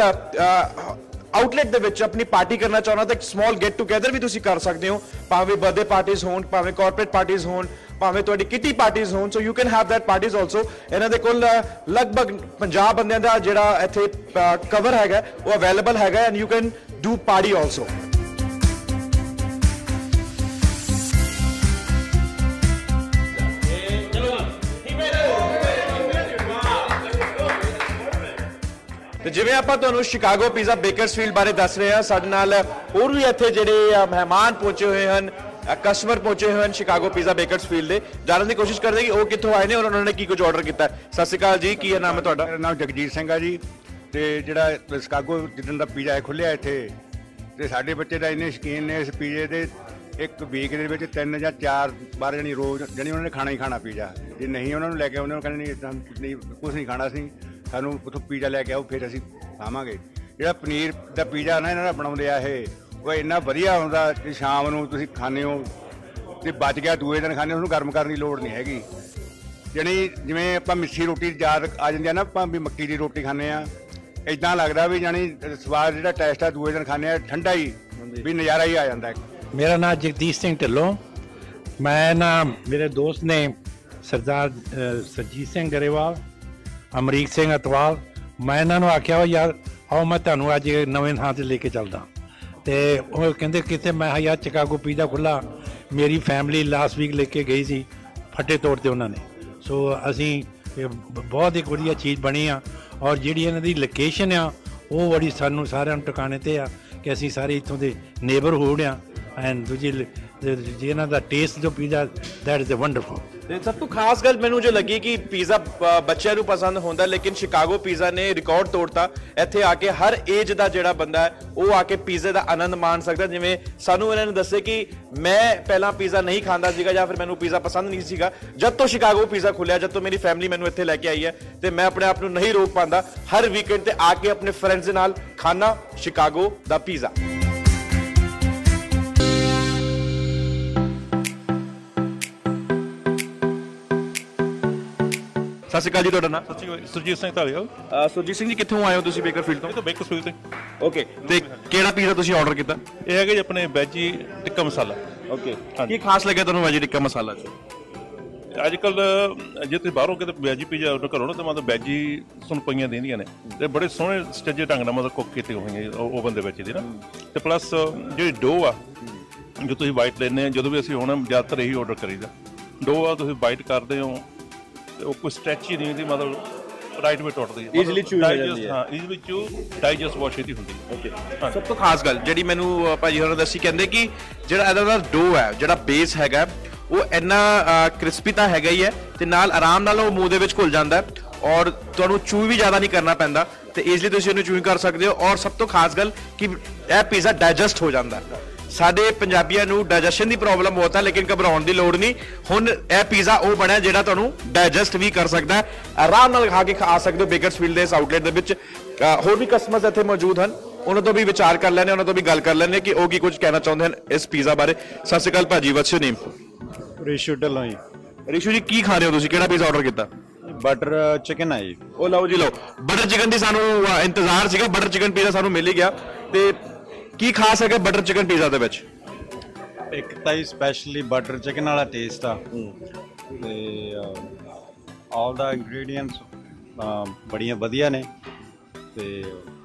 ਆਊਟਲੈਟ ਦੇ ਵਿੱਚ ਆਪਣੀ ਪਾਰਟੀ ਕਰਨਾ ਚਾਹੁੰਦਾ ਤਾਂ ਇੱਕ ਸਮਾਲ ਗੈਟ ਟੂਗੇਦਰ ਵੀ ਤੁਸੀਂ ਕਰ ਸਕਦੇ ਹੋ, ਭਾਵੇਂ ਬਰਥਡੇ ਪਾਰਟੀਜ਼ ਹੋਣ, ਭਾਵੇਂ ਕਾਰਪੋਰੇਟ ਪਾਰਟੀਜ਼ ਹੋਣ, ਭਾਵੇਂ ਤੁਹਾਡੀ ਕਿਟੀ ਪਾਰਟੀਜ਼ ਹੋਣ। So you can have that parties also. ਇਹਨਾਂ ਦੇ ਕੋਲ ਲਗਭਗ 50 ਬੰਦਿਆਂ ਦਾ ਜਿਹੜਾ ਇੱਥੇ ਕਵਰ ਹੈਗਾ ਉਹ ਅਵੇਲੇਬਲ ਹੈਗਾ and you can do party also. ਤੇ ਜਿਵੇਂ ਆਪਾਂ ਤੁਹਾਨੂੰ ਸ਼ਿਕਾਗੋ ਪੀਜ਼ਾ ਬੇਕਰਸਫੀਲਡ ਬਾਰੇ ਦੱਸ ਰਹੇ ਹਾਂ, ਸਾਡੇ ਨਾਲ ਹੋਰ ਵੀ ਇੱਥੇ ਜਿਹੜੇ ਮਹਿਮਾਨ ਪਹੁੰਚੇ ਹੋਏ ਹਨ, ਕਸਟਮਰ ਪਹੁੰਚੇ ਹੋਏ ਹਨ ਸ਼ਿਕਾਗੋ ਪੀਜ਼ਾ ਬੇਕਰਸਫੀਲਡ ਦੇ। ਜਾਣਨ ਦੀ ਕੋਸ਼ਿਸ਼ ਕਰਦੇ ਕਿ ਉਹ ਕਿੱਥੋਂ ਆਏ ਨੇ ਔਰ ਉਹਨਾਂ ਨੇ ਕੀ ਕੁਝ ਆਰਡਰ ਕੀਤਾ। ਸਤਿ ਸ਼੍ਰੀ ਅਕਾਲ ਜੀ, ਕੀ ਨਾਮ ਹੈ ਤੁਹਾਡਾ? ਮੇਰਾ ਨਾਮ ਜਗਜੀਤ ਸਿੰਘ ਆ ਜੀ। ਤੇ ਜਿਹੜਾ ਸ਼ਿਕਾਗੋ ਜਿੱਦਣ ਦਾ ਪੀਜ਼ਾ ਖੁੱਲਿਆ ਇੱਥੇ, ਤੇ ਸਾਡੇ ਬੱਚੇ ਦਾ ਇੰਨੇ ਸ਼ੌਕੀਨ ਨੇ ਇਸ ਪੀਜ਼ੇ ਦੇ, ਇੱਕ ਵੀਕ ਦੇ ਵਿੱਚ 3 ਜਾਂ 4 ਵਾਰ ਜਾਣੀ ਰੋਜ਼ ਜਾਣੀ ਉਹਨਾਂ ਨੇ ਖਾਣਾ ਹੀ ਖਾਣਾ ਪੀਜ਼ਾ। ਜੇ ਨਹੀਂ ਉਹਨਾਂ ਨੂੰ ਲੈ ਕੇ ਆਉਂਦੇ ਉਹ ਕਹਿੰਦੇ ਨਹੀਂ ਕੁਛ ਨਹੀਂ ਖਾਣਾ, ਅਸੀਂ ਸਾਨੂੰ ਉੱਥੋਂ ਪੀਜ਼ਾ ਲੈ ਕੇ ਆਓ ਫਿਰ ਅਸੀਂ ਖਾਵਾਂਗੇ। ਜਿਹੜਾ ਪਨੀਰ ਦਾ ਪੀਜ਼ਾ ਨਾ ਇਹਨਾਂ ਦਾ ਬਣਾਉਂਦੇ ਆ ਇਹ, ਉਹ ਇੰਨਾ ਵਧੀਆ ਹੁੰਦਾ ਕਿ ਸ਼ਾਮ ਨੂੰ ਤੁਸੀਂ ਖਾਂਦੇ ਹੋ ਤੇ ਬਚ ਗਿਆ ਦੂਏ ਦਿਨ ਖਾਂਦੇ, ਉਹਨੂੰ ਗਰਮ ਕਰਨ ਦੀ ਲੋੜ ਨਹੀਂ ਹੈਗੀ। ਜਾਣੀ ਜਿਵੇਂ ਆਪਾਂ ਮਿੱਸੀ ਰੋਟੀ ਯਾਦ ਆ ਜਾਂਦੀ ਆ ਨਾ, ਆਪਾਂ ਵੀ ਮੱਕੀ ਦੀ ਰੋਟੀ ਖਾਂਦੇ ਆ, ਇੱਦਾਂ ਲੱਗਦਾ ਵੀ ਜਾਣੀ ਸਵਾਦ ਜਿਹੜਾ ਟੇਸਟ ਆ ਦੂਏ ਦਿਨ ਖਾਂਦੇ ਆ ਠੰਡਾ ਹੀ ਵੀ ਨਜ਼ਾਰਾ ਹੀ ਆ ਜਾਂਦਾ। ਮੇਰਾ ਨਾਮ ਜਗਦੀਸ਼ ਸਿੰਘ ਢਿੱਲੋਂ। ਮੈਂ ਨਾ ਮੇਰੇ ਦੋਸਤ ਨੇ ਸਰਦਾਰ ਸਰਜੀਤ ਸਿੰਘ ਗਰੇਵਾਲ, ਅਮਰੀਕ ਸਿੰਘ ਅਤਵਾਲ, ਮੈਂ ਇਹਨਾਂ ਨੂੰ ਆਖਿਆ ਯਾਰ ਆਓ ਮੈਂ ਤੁਹਾਨੂੰ ਅੱਜ ਨਵੇਂ ਥਾਂ 'ਤੇ ਲੈ ਕੇ ਚੱਲਦਾ। ਅਤੇ ਉਹ ਕਹਿੰਦੇ ਕਿਤੇ, ਮੈਂ ਯਾਰ ਚਿਕਾਗੋ ਪੀਜ਼ਾ ਖੁੱਲ੍ਹਾ, ਮੇਰੀ ਫੈਮਿਲੀ ਲਾਸਟ ਵੀਕ ਲੈ ਕੇ ਗਈ ਸੀ ਫੱਟੇ ਤੋੜ 'ਤੇ ਉਹਨਾਂ ਨੇ। ਸੋ ਅਸੀਂ ਬਹੁਤ ਇੱਕ ਵਧੀਆ ਚੀਜ਼ ਬਣੀ ਆ, ਔਰ ਜਿਹੜੀ ਇਹਨਾਂ ਦੀ ਲੋਕੇਸ਼ਨ ਆ ਉਹ ਬੜੀ ਸਾਨੂੰ ਸਾਰਿਆਂ ਨੂੰ ਟਿਕਾਣੇ 'ਤੇ ਆ ਕਿ ਅਸੀਂ ਸਾਰੇ ਇੱਥੋਂ ਦੇ ਨੇਬਰਹੁੱਡ ਆ। ਐਂਡ ਦੂਜੀ ਇਹਨਾਂ ਦਾ ਟੇਸਟ ਜੋ pizza that is a wonderful. ਤੇ ਸਭ ਤੋਂ ਖਾਸ ਗੱਲ ਮੈਨੂੰ ਜੋ ਲੱਗੀ ਕਿ ਪੀਜ਼ਾ ਬੱਚਿਆਂ ਨੂੰ ਪਸੰਦ ਹੁੰਦਾ, ਲੇਕਿਨ ਸ਼ਿਕਾਗੋ ਪੀਜ਼ਾ ਨੇ ਰਿਕਾਰਡ ਤੋੜਤਾ। ਇੱਥੇ ਆ ਕੇ ਹਰ ਏਜ ਦਾ ਜਿਹੜਾ ਬੰਦਾ ਹੈ ਉਹ ਆ ਕੇ ਪੀਜ਼ੇ ਦਾ ਆਨੰਦ ਮਾਣ ਸਕਦਾ। ਜਿਵੇਂ ਸਾਨੂੰ ਇਹਨਾਂ ਨੇ ਦੱਸਿਆ ਕਿ ਮੈਂ ਪਹਿਲਾਂ ਪੀਜ਼ਾ ਨਹੀਂ ਖਾਂਦਾ ਸੀਗਾ ਜਾਂ ਫਿਰ ਮੈਨੂੰ ਪੀਜ਼ਾ ਪਸੰਦ ਨਹੀਂ ਸੀਗਾ, ਜਦ ਤੋਂ ਸ਼ਿਕਾਗੋ ਪੀਜ਼ਾ ਖੁੱਲਿਆ, ਜਦ ਤੋਂ ਮੇਰੀ ਫੈਮਿਲੀ ਮੈਨੂੰ ਇੱਥੇ ਲੈ ਕੇ ਆਈ ਹੈ ਤੇ ਮੈਂ ਆਪਣੇ ਆਪ ਨੂੰ ਨਹੀਂ ਰੋਕ ਪਾਉਂਦਾ, ਹਰ ਵੀਕਐਂਡ ਤੇ ਆ ਕੇ ਆਪਣੇ ਫਰੈਂਡਸ ਦੇ ਨਾਲ ਖਾਣਾ ਸ਼ਿਕਾਗੋ ਦਾ ਪੀਜ਼ਾ। ਸਤਿ ਸ਼੍ਰੀ ਅਕਾਲ ਜੀ, ਤੁਹਾਡਾ ਨਾਮ? ਸੁਰਜੀਤ ਸਿੰਘ ਧਾਲੀਵਾਲ। ਸੁਰਜੀਤ ਸਿੰਘ ਜੀ, ਕਿੱਥੋਂ ਆਏ ਹੋ ਤੁਸੀਂ? ਬੇਕਰਫੀਲਡ ਤੋਂ? ਬੇਕਰਫੀਲਡ ਤੋਂ। ਓਕੇ, ਤੇ ਕਿਹੜਾ ਪੀਜ਼ਾ ਤੁਸੀਂ ਆਰਡਰ ਕੀਤਾ? ਇਹ ਹੈਗਾ ਜੀ ਆਪਣੇ ਵੈਜੀ ਟਿੱਕਾ ਮਸਾਲਾ। ਓਕੇ, ਕੀ ਖਾਸ ਲੱਗਿਆ ਤੁਹਾਨੂੰ ਵੈਜੀ ਟਿੱਕਾ ਮਸਾਲਾ 'ਚ? ਅੱਜ ਕੱਲ ਜੇ ਤੁਸੀਂ ਬਾਹਰੋਂ ਕਿਤੇ ਵੈਜੀ ਪੀਜ਼ਾ ਆਰਡਰ ਕਰੋ ਨਾ ਤਾਂ ਮਤਲਬ ਵੈਜੀ ਤੁਹਾਨੂੰ ਪਈਆਂ ਦਿੰਦੀਆਂ ਨੇ ਤੇ ਬੜੇ ਸੋਹਣੇ ਸਟੇਜੇ ਢੰਗ ਨਾਲ ਮਤਲਬ ਕੁੱਕ ਕੀਤੇ ਹੋਈਆਂ ਓਵਨ ਦੇ ਵਿੱਚ ਇਹਦੀ ਨਾ। ਤੇ ਪਲੱਸ ਜਿਹੜੀ ਡੋ ਆ ਜੋ ਤੁਸੀਂ ਵਾਈਟ ਲੈਂਦੇ ਆ, ਜਦੋਂ ਵੀ ਅਸੀਂ ਹੁਣ ਜ਼ਿਆਦਾਤਰ ਇਹੀ ਆਰਡਰ ਕਰੀਦਾ। ਡੋ ਆ ਤੁਸੀਂ ਵਾਈਟ ਕਰਦੇ ਹੋ ਤੇ ਉਹ ਕੋਈ ਸਟ੍ਰੈਚ ਹੀ ਨਹੀਂ ਹੁੰਦੀ, ਮਤਲਬ ਰਾਈਟ ਵੇ ਟੁੱਟਦੀ ਹੈ, ਈਜ਼ੀਲੀ ਚੂ ਹੋ ਜਾਂਦੀ ਹੈ। ਹਾਂ, ਈਜ਼ੀਲੀ ਚੂ ਡਾਈਜੈਸਟ ਬਹੁਤ ਛੇਤੀ ਹੁੰਦੀ ਹੈ। ਓਕੇ, ਸਭ ਤੋਂ ਖਾਸ ਗੱਲ ਜਿਹੜੀ ਮੈਨੂੰ ਭਾਜੀ ਹੋਰਾਂ ਦੱਸੀ, ਕਹਿੰਦੇ ਕਿ ਜਿਹੜਾ ਇਹਦਾ ਡੋ ਹੈ, ਜਿਹੜਾ ਬੇਸ ਹੈਗਾ, ਉਹ ਇੰਨਾ ਕ੍ਰਿਸਪੀ ਤਾਂ ਹੈਗਾ ਹੀ ਹੈ ਤੇ ਨਾਲ ਆਰਾਮ ਨਾਲ ਉਹ ਮੂੰਹ ਦੇ ਵਿੱਚ ਘੁਲ ਜਾਂਦਾ ਔਰ ਤੁਹਾਨੂੰ ਚੂ ਵੀ ਜ਼ਿਆਦਾ ਨਹੀਂ ਕਰਨਾ ਪੈਂਦਾ ਤੇ ਈਜ਼ੀਲੀ ਤੁਸੀਂ ਉਹਨੂੰ ਚੂਇੰਗ ਕਰ ਸਕਦੇ ਹੋ। ਔਰ ਸਭ ਤੋਂ ਖਾਸ ਗੱਲ ਕਿ ਇਹ ਪੀਜ਼ਾ ਡਾਈਜੈਸਟ ਹੋ ਜਾਂਦਾ। ਸਾਡੇ ਪੰਜਾਬੀਆਂ ਨੂੰ ਡਾਈਜੈਸ਼ਨ ਦੀ ਪ੍ਰੋਬਲਮ ਬਹੁਤ ਹੈ, ਲੇਕਿਨ ਘਬਰਾਉਣ ਦੀ ਲੋੜ ਨਹੀਂ। ਹੁਣ ਇਹ ਪੀਜ਼ਾ ਉਹ ਬਣਿਆ ਜਿਹੜਾ ਤੁਹਾਨੂੰ ਡਾਈਜੈਸਟ ਵੀ ਕਰ ਸਕਦਾ, ਆਰਾਮ ਨਾਲ ਖਾ ਕੇ ਖਾ ਸਕਦੇ ਹੋ ਬੇਕਰਸਫੀਲਡ ਦੇ ਇਸ ਆਊਟਲੈਟ ਦੇ ਵਿੱਚ। ਹੋਰ ਵੀ ਕਸਟਮਰਸ ਇੱਥੇ ਮੌਜੂਦ ਹਨ, ਉਹਨਾਂ ਤੋਂ ਵੀ ਵਿਚਾਰ ਕਰ ਲੈਣੇ, ਉਹਨਾਂ ਤੋਂ ਵੀ ਗੱਲ ਕਰ ਲੈਣੇ ਕਿ ਉਹ ਕੀ ਕੁਝ ਕਹਿਣਾ ਚਾਹੁੰਦੇ ਹਨ ਇਸ ਪੀਜ਼ਾ ਬਾਰੇ। ਸਤਿ ਸ਼੍ਰੀ ਅਕਾਲ ਭਾਜੀ, what's your name? Rishu Dhillon ji. Rishu ji, ਕੀ ਖਾ ਰਹੇ ਹੋ ਤੁਸੀਂ? ਕਿਹੜਾ ਪੀਜ਼ਾ ਆਰਡਰ ਕੀਤਾ? ਬਟਰ ਚਿਕਨ ਹੈ ਜੀ। ਉਹ ਲਓ ਜੀ, ਲਓ। ਬਟਰ ਚਿਕਨ ਦੀ ਸਾਨੂੰ ਇੰਤਜ਼ਾਰ ਸੀਗਾ, ਬਟਰ ਚਿਕਨ ਪੀਜ਼ਾ ਸਾਨੂੰ ਮਿਲ ਹੀ ਗਿਆ। ਤੇ ਕੀ ਖਾਸ ਹੈਗਾ ਬਟਰ ਚਿਕਨ ਪੀਜ਼ਾ ਦੇ ਵਿੱਚ? ਇੱਕ ਤਾਂ ਹੀ ਸਪੈਸ਼ਲੀ ਬਟਰ ਚਿਕਨ ਵਾਲਾ ਟੇਸਟ ਆ ਤੇ ਆਲ ਦਾ ਇੰਗਰੀਡੀਐਂਟਸ ਬੜੀਆਂ ਵਧੀਆ ਨੇ ਤੇ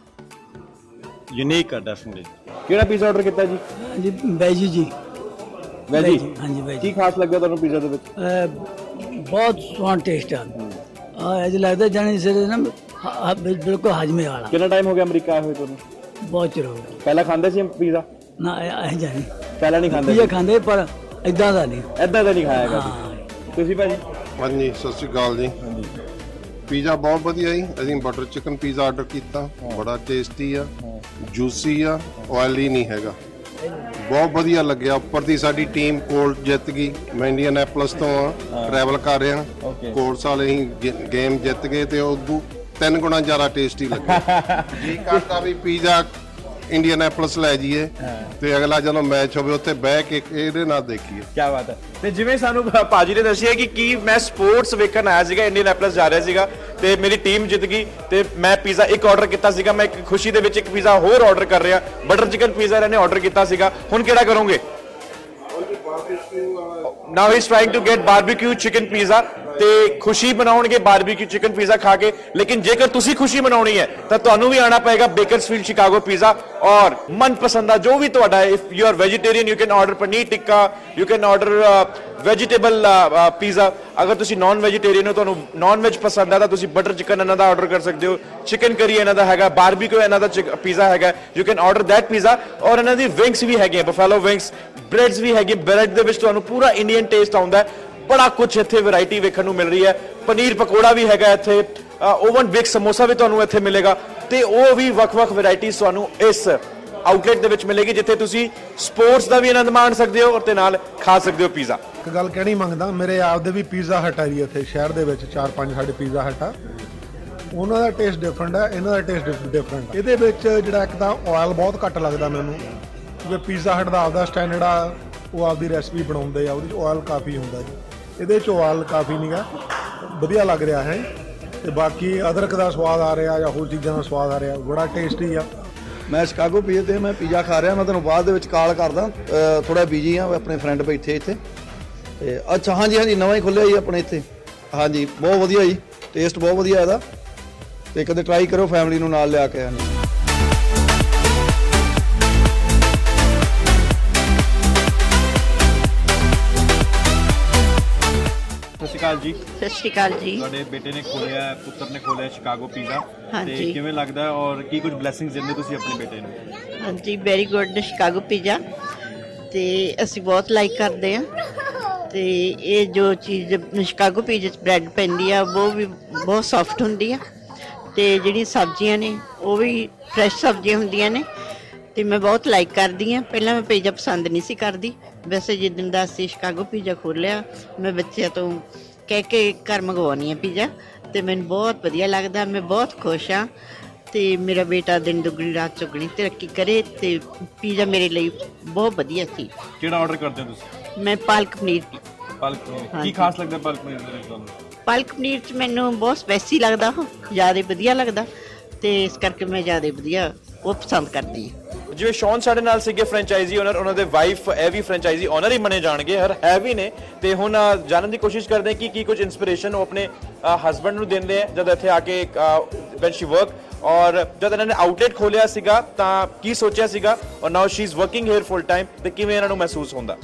ਯੂਨੀਕ ਆ ਡੈਫੀਨਿਟਲੀ। ਕਿਹੜਾ ਪੀਜ਼ਾ ਆਰਡਰ ਕੀਤਾ ਜੀ? ਜੀ ਵੈਜੀ ਜੀ। ਵੈਜੀ? ਹਾਂਜੀ ਵੈਜੀ। ਕੀ ਖਾਸ ਲੱਗਿਆ ਤੁਹਾਨੂੰ ਪੀਜ਼ਾ ਦੇ ਵਿੱਚ? ਬਹੁਤ ਸਵਾਦ ਟੇਸਟ ਆ। ਇਹ ਲੱਗਦਾ ਜਾਨੀ ਸਿਰ ਨਾ ਬਿਲਕੁਲ ਹਜਮੇ ਵਾਲਾ। ਕਿੰਨਾ ਟਾਈਮ ਹੋ ਗਿਆ ਅਮਰੀਕਾ ਆਏ ਹੋਏ ਤੁਹਾਨੂੰ? ਬਹੁਤ ਚਿਰ ਹੋ ਗਿਆ। ਪਹਿਲਾਂ ਖਾਂਦੇ ਸੀ ਪੀਜ਼ਾ? ਨਾ ਇਹ ਜਾਨੀ ਪਹਿਲਾਂ ਨਹੀਂ ਖਾਂਦੇ? ਪੀਜ਼ਾ ਖਾਂਦੇ ਪਰ ਇਦਾਂ ਦਾ ਨਹੀਂ। ਇਦਾਂ ਦਾ ਨਹੀਂ ਖਾਇਆਗਾ ਤੁਸੀਂ ਭਾਜੀ? ਹਾਂਜੀ, ਸਤਿ ਸ਼੍ਰੀ ਅਕਾਲ ਜੀ। ਪੀਜ਼ਾ ਬਹੁਤ ਵਧੀਆ ਜੀ। ਅਸੀਂ ਬਟਰ ਚਿਕਨ ਪੀਜ਼ਾ ਆਰਡਰ ਕੀਤਾ, ਬੜਾ ਟੇਸਟੀ ਆ, ਜੂਸੀ ਆ, ਆਇਲੀ ਨਹੀਂ ਹੈਗਾ, ਬਹੁਤ ਵਧੀਆ ਲੱਗਿਆ। ਉੱਪਰ ਦੀ ਸਾਡੀ ਟੀਮ ਕੋਲਟ ਜਿੱਤ ਗਈ। ਮੈਂ ਇੰਡੀਅਨੈਪਲਸ ਤੋਂ ਆ, ਟਰੈਵਲ ਕਰ ਰਿਹਾ। ਕੋਲਟਸ ਵਾਲੇ ਹੀ ਗੇਮ ਜਿੱਤ ਗਏ ਤੇ ਉਦੋਂ 3 ਗੁਣਾ ਜ਼ਿਆਦਾ ਟੇਸਟੀ ਲੱਗਿਆ। ਜੀ ਕਰਦਾ ਵੀ ਪੀਜ਼ਾ ਇੰਡੀਅਨੈਪਲਸ ਲੈ ਜਾਈਏ ਤੇ ਅਗਲਾ ਜਦੋਂ ਮੈਚ ਹੋਵੇ ਉੱਥੇ ਬਹਿ ਕੇ ਇਹਦੇ ਨਾਲ ਦੇਖੀਏ। ਕੀ ਬਾਤ ਹੈ। ਤੇ ਜਿਵੇਂ ਸਾਨੂੰ ਭਾਜੀ ਨੇ ਦੱਸਿਆ ਕਿ ਮੈਂ ਸਪੋਰਟਸ ਵੇਖਣ ਆਇਆ ਸੀਗਾ, ਇੰਡੀਅਨੈਪਲਸ ਜਾ ਰਿਹਾ ਸੀਗਾ ਤੇ ਮੇਰੀ ਟੀਮ ਜਿੱਤ ਗਈ ਤੇ ਮੈਂ ਪੀਜ਼ਾ ਇੱਕ ਆਰਡਰ ਕੀਤਾ ਸੀਗਾ। ਮੈਂ ਇੱਕ ਖੁਸ਼ੀ ਦੇ ਵਿੱਚ ਇੱਕ ਪੀਜ਼ਾ ਹੋਰ ਆਰਡਰ ਕਰ ਰਿਹਾ, ਬਟਰ ਚਿਕਨ ਪੀਜ਼ਾ ਇਹਨੇ ਆਰਡਰ ਕੀਤਾ ਸੀਗਾ। ਹੁਣ ਕਿਹੜਾ ਕਰੋਗੇ? Now he's trying to get barbecue chicken pizza ਤੇ ਖੁਸ਼ੀ ਮਨਾਉਣਗੇ ਬਾਰਬੀਕਿਊ ਚਿਕਨ ਪੀਜ਼ਾ ਖਾ ਕੇ। ਲੇਕਿਨ ਜੇਕਰ ਤੁਸੀਂ ਖੁਸ਼ੀ ਮਨਾਉਣੀ ਹੈ ਤਾਂ ਤੁਹਾਨੂੰ ਵੀ ਆਣਾ ਪਏਗਾ ਬੇਕਰਸਫੀਲਡ ਸ਼ਿਕਾਗੋ ਪੀਜ਼ਾ ਔਰ ਮਨਪਸੰਦ ਦਾ ਜੋ ਵੀ ਤੁਹਾਡਾ ਹੈ। If you are vegetarian you can order paneer tikka, you can order vegetable pizza. ਅਗਰ ਤੁਸੀਂ ਨਾਨ ਵੈਜੀਟੇਰੀਅਨ ਹੋ, ਤੁਹਾਨੂੰ ਨਾਨ ਵੈਜ ਪਸੰਦ ਹੈ ਤਾਂ ਤੁਸੀਂ ਬਟਰ ਚਿਕਨ ਇਹਨਾਂ ਦਾ ਆਰਡਰ ਕਰ ਸਕਦੇ ਹੋ, ਚਿਕਨ ਕਰੀ ਇਹਨਾਂ ਦਾ ਹੈਗਾ, ਬਾਰਬੀਕਿਊ ਇਹਨਾਂ ਦਾ ਪੀਜ਼ਾ ਹੈਗਾ, you can order that pizza. ਔਰ ਇਹਨਾਂ ਦੀ ਵਿੰਗਸ ਵੀ ਹੈਗੀਆਂ, ਬਫੈਲੋ ਵਿੰਗਸ, ਬ੍ਰੈਡਸ ਵੀ ਹੈਗੀ। ਬ੍ਰੈਡ ਦੇ ਵਿੱਚ ਤੁਹਾਨੂੰ ਪੂਰਾ ਇੰਡੀਅਨ ਟੇਸਟ ਆਉਂਦਾ। ਬੜਾ ਕੁਝ ਇੱਥੇ ਵੈਰਾਈਟੀ ਵੇਖਣ ਨੂੰ ਮਿਲ ਰਹੀ ਹੈ। ਪਨੀਰ ਪਕੌੜਾ ਵੀ ਹੈਗਾ ਇੱਥੇ, ਓਵਨ ਬਿਗ ਸਮੋਸਾ ਵੀ ਤੁਹਾਨੂੰ ਇੱਥੇ ਮਿਲੇਗਾ ਤੇ ਉਹ ਵੀ ਵੱਖ-ਵੱਖ ਵੈਰਾਈਟੀਜ਼ ਤੁਹਾਨੂੰ ਇਸ ਆਊਟਲੈਟ ਦੇ ਵਿੱਚ ਮਿਲੇਗੀ, ਜਿੱਥੇ ਤੁਸੀਂ ਸਪੋਰਟਸ ਦਾ ਵੀ ਆਨੰਦ ਮਾਣ ਸਕਦੇ ਹੋ ਔਰ ਤੇ ਨਾਲ ਖਾ ਸਕਦੇ ਹੋ ਪੀਜ਼ਾ। ਇੱਕ ਗੱਲ ਕਹਿਣੀ ਮੰਗਦਾ, ਮੇਰੇ ਆਪਦੇ ਵੀ ਪੀਜ਼ਾ ਹਟ ਆ ਜੀ ਇੱਥੇ ਸ਼ਹਿਰ ਦੇ ਵਿੱਚ 4-5 ਸਾਡੇ ਪੀਜ਼ਾ ਹਟ ਆ। ਉਹਨਾਂ ਦਾ ਟੇਸਟ ਡਿਫਰੈਂਟ ਹੈ, ਇਹਨਾਂ ਦਾ ਟੇਸਟ ਡਿਫਰੈਂਟ। ਇਹਦੇ ਵਿੱਚ ਜਿਹੜਾ ਇੱਕ ਤਾਂ ਆਇਲ ਬਹੁਤ ਘੱਟ ਲੱਗਦਾ ਮੈਨੂੰ, ਕਿਉਂਕਿ ਪੀਜ਼ਾ ਹਟ ਦਾ ਆਪਦਾ ਸਟੈਂਡਰਡ ਆ, ਉਹ ਆਪਦੀ ਰੈਸਪੀ ਬਣਾਉਂਦੇ ਆ, ਉਹਦੇ 'ਚ ਆਇਲ ਕਾਫੀ ਹੁੰਦਾ ਜੀ। ਇਹਦੇ 'ਚ ਆਇਲ ਕਾਫੀ ਨਹੀਂ ਗਾ, ਵਧੀਆ ਲੱਗ ਰਿਹਾ ਹੈ। ਤੇ ਬਾਕੀ ਅਦਰਕ ਦਾ ਸਵਾਦ ਆ ਰਿਹਾ ਜਾਂ ਹੋਰ ਚੀਜ਼ਾਂ ਦਾ ਸਵਾਦ ਆ ਰਿਹਾ, ਬੜਾ ਟੇਸਟੀ ਆ। ਮੈਂ ਸ਼ਿਕਾਗੋ ਪੀਜ਼ੇ ਤੇ ਮੈਂ ਪੀਜ਼ਾ ਖਾ ਰਿਹਾ। ਮੈਂ ਤੁਹਾਨੂੰ ਬਾਅਦ ਦੇ ਵਿੱਚ ਕਾਲ ਕਰਦਾ, ਥੋੜਾ ਬਿਜੀ ਆ, ਆਪਣੇ ਫਰੈਂਡ ਬੈਠੇ ਇੱਥੇ ਤੇ ਅੱਛਾ। ਹਾਂਜੀ, ਨਵਾਂ ਹੀ ਖੁੱਲਿਆ ਜੀ ਆਪਣੇ ਇੱਥੇ। ਹਾਂਜੀ, ਬਹੁਤ ਵਧੀਆ ਜੀ, ਟੇਸਟ ਬਹੁਤ ਵਧੀਆ ਇਹਦਾ ਤੇ ਕਦੇ ਟਰਾਈ ਕਰੋ, ਫੈਮਿਲੀ ਨੂੰ ਨਾਲ ਲਿਆ ਕੇ। ਹਾਂਜੀ, ਸਤਿ ਸ਼੍ਰੀ ਅਕਾਲ ਜੀ। ਸਤਿ ਸ਼੍ਰੀ ਅਕਾਲ ਜੀ। ਤੁਹਾਡੇ ਬੇਟੇ ਨੇ ਖੋਲਿਆ, ਪੁੱਤਰ ਨੇ ਖੋਲਿਆ ਸ਼ਿਕਾਗੋ ਪੀਜ਼ਾ, ਹਾਂਜੀ। ਤੇ ਕਿਵੇਂ ਲੱਗਦਾ ਔਰ ਕੀ ਕੁਝ ਬਲੇਸਿੰਗਸ ਦਿੰਦੇ ਤੁਸੀਂ ਆਪਣੇ ਬੇਟੇ ਨੂੰ? ਹਾਂਜੀ, ਵੈਰੀ ਗੁੱਡ ਸ਼ਿਕਾਗੋ ਪੀਜ਼ਾ ਤੇ ਅਸੀਂ ਬਹੁਤ ਲਾਈਕ ਕਰਦੇ ਹਾਂ ਤੇ ਇਹ ਜੋ ਚੀਜ਼ ਸ਼ਿਕਾਗੋ ਪੀਜ਼ੇ 'ਚ ਬ੍ਰੈਡ ਪੈਂਦੀ ਆ ਉਹ ਵੀ ਬਹੁਤ ਸੌਫਟ ਹੁੰਦੀ ਆ ਤੇ ਜਿਹੜੀਆਂ ਸਬਜ਼ੀਆਂ ਨੇ ਉਹ ਵੀ ਫਰੈਸ਼ ਸਬਜ਼ੀਆਂ ਹੁੰਦੀਆਂ ਨੇ ਤੇ ਮੈਂ ਬਹੁਤ ਲਾਈਕ ਕਰਦੀ ਹਾਂ। ਪਹਿਲਾਂ ਮੈਂ ਪੀਜ਼ਾ ਪਸੰਦ ਨਹੀਂ ਸੀ ਕਰਦੀ, ਵੈਸੇ ਜਿੱਦਣ ਦਾ ਅਸੀਂ ਸ਼ਿਕਾਗੋ ਪੀਜ਼ਾ ਖੋਲ੍ਹਿਆ ਮੈਂ ਬੱਚਿਆਂ ਤੋਂ ਕਹਿ ਕੇ ਘਰ ਮੰਗਵਾਉਂਦੀ ਹਾਂ ਪੀਜ਼ਾ ਤੇ ਮੈਨੂੰ ਬਹੁਤ ਵਧੀਆ ਲੱਗਦਾ, ਮੈਂ ਬਹੁਤ ਖੁਸ਼ ਹਾਂ ਤੇ ਮੇਰਾ ਬੇਟਾ ਦਿਨ ਦੁਗਣੀ ਰਾਤ ਚੌਗਣੀ ਤਰੱਕੀ ਕਰੇ ਤੇ ਪੀਜ਼ਾ ਮੇਰੇ ਲਈ ਬਹੁਤ ਵਧੀਆ ਸੀ। ਕਿਹੜਾ ਆਰਡਰ ਕਰਦੇ ਹੋ ਤੁਸੀਂ? ਮੈਂ ਪਾਲਕ ਪਨੀਰ। ਪਾਲਕ ਪਨੀਰ ਕੀ ਖਾਸ ਲੱਗਦਾ ਪਾਲਕ ਪਨੀਰ ਦੇ ਵਿੱਚ ਤੁਹਾਨੂੰ? ਪਾਲਕ ਪਨੀਰ 'ਚ ਮੈਨੂੰ ਬਹੁਤ ਸਪੈਸੀ ਲੱਗਦਾ, ਉਹ ਜ਼ਿਆਦਾ ਵਧੀਆ ਲੱਗਦਾ ਤੇ ਇਸ ਕਰਕੇ ਮੈਂ ਜ਼ਿਆਦਾ ਵਧੀਆ ਉਹ ਪਸੰਦ ਕਰਦੀ ਹਾਂ। ਜਿਵੇਂ ਸ਼ੌਨ ਸਾਡੇ ਨਾਲ ਸੀਗੇ ਫਰੈਂਚਾਈਜ਼ੀ ਓਨਰ, ਉਹਨਾਂ ਦੇ ਵਾਈਫ ਇਹ ਵੀ ਫਰੈਂਚਾਈਜ਼ੀ ਓਨਰ ਹੀ ਬਣੇ ਜਾਣਗੇ, ਹੈ ਵੀ ਨੇ ਤੇ ਹੁਣ ਜਾਣਨ ਦੀ ਕੋਸ਼ਿਸ਼ ਕਰਦੇ ਹਾਂ ਕਿ ਕੀ ਕੁਝ ਇਨਸਪੀਰੇਸ਼ਨ ਉਹ ਆਪਣੇ ਹਸਬੈਂਡ ਨੂੰ ਦਿੰਦੇ ਆ ਜਦ ਇੱਥੇ ਆ ਕੇ ਵੈਨ ਸ਼ੀ ਵਰਕ, ਔਰ ਜਦ ਇਹਨਾਂ ਨੇ ਆਊਟਲੈਟ ਖੋਲਿਆ ਸੀਗਾ ਤਾਂ ਕੀ ਸੋਚਿਆ ਸੀਗਾ ਔਰ now she is working here full time ਤੇ ਕਿਵੇਂ ਇਹਨਾਂ ਨੂੰ ਮਹਿਸੂਸ ਹੁੰਦਾ?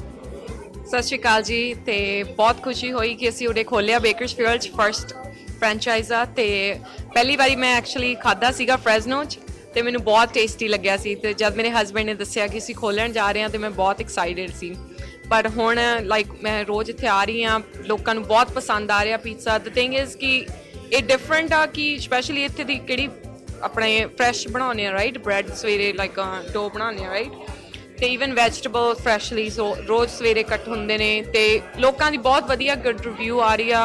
ਸਤਿ ਸ਼੍ਰੀ ਅਕਾਲ ਜੀ। ਤੇ ਬਹੁਤ ਖੁਸ਼ੀ ਹੋਈ ਕਿ ਅਸੀਂ ਉਰੇ ਖੋਲਿਆ ਬੇਕਰਸਫੀਲਡ 'ਚ ਫਰਸਟ ਫਰੈਂਚਾਈਜ਼ ਆ ਤੇ ਪਹਿਲੀ ਵਾਰੀ ਮੈਂ ਐਕਚੁਅਲੀ ਖਾਧਾ ਸੀਗਾ ਫਰੈਜ਼ਨੋ 'ਚ ਤੇ ਮੈਨੂੰ ਬਹੁਤ ਟੇਸਟੀ ਲੱਗਿਆ ਸੀ ਤੇ ਜਦ ਮੇਰੇ ਹਸਬੈਂਡ ਨੇ ਦੱਸਿਆ ਕਿ ਅਸੀਂ ਖੋਲ੍ਹਣ ਜਾ ਰਹੇ ਹਾਂ ਤੇ ਮੈਂ ਬਹੁਤ ਐਕਸਾਈਟਡ ਸੀ। ਪਰ ਹੁਣ ਲਾਈਕ ਮੈਂ ਰੋਜ਼ ਇੱਥੇ ਆ ਰਹੀ ਹਾਂ, ਲੋਕਾਂ ਨੂੰ ਬਹੁਤ ਪਸੰਦ ਆ ਰਿਹਾ ਪੀਜ਼ਾ। ਦ ਥਿੰਗ ਇਜ਼ ਕਿ ਇਹ ਡਿਫਰੈਂਟ ਆ ਕਿ ਸਪੈਸ਼ਲੀ ਇੱਥੇ ਦੀ ਕਿਹੜੀ ਆਪਣੇ ਫਰੈਸ਼ ਬਣਾਉਂਦੇ ਆ ਰਾਈਟ, ਬ੍ਰੈਡ ਸਵੇਰੇ ਲਾਈਕ ਡੋ ਬਣਾਉਂਦੇ ਆ ਰਾਈਟ ਤੇ ਈਵਨ ਵੈਜੀਟੇਬਲ ਫਰੈਸ਼ਲੀ ਸੋ ਰੋਜ਼ ਸਵੇਰੇ ਕੱਟ ਹੁੰਦੇ ਨੇ ਤੇ ਲੋਕਾਂ ਦੀ ਬਹੁਤ ਵਧੀਆ ਗੁੱਡ ਰਿਵਿਊ ਆ ਰਹੀ ਆ।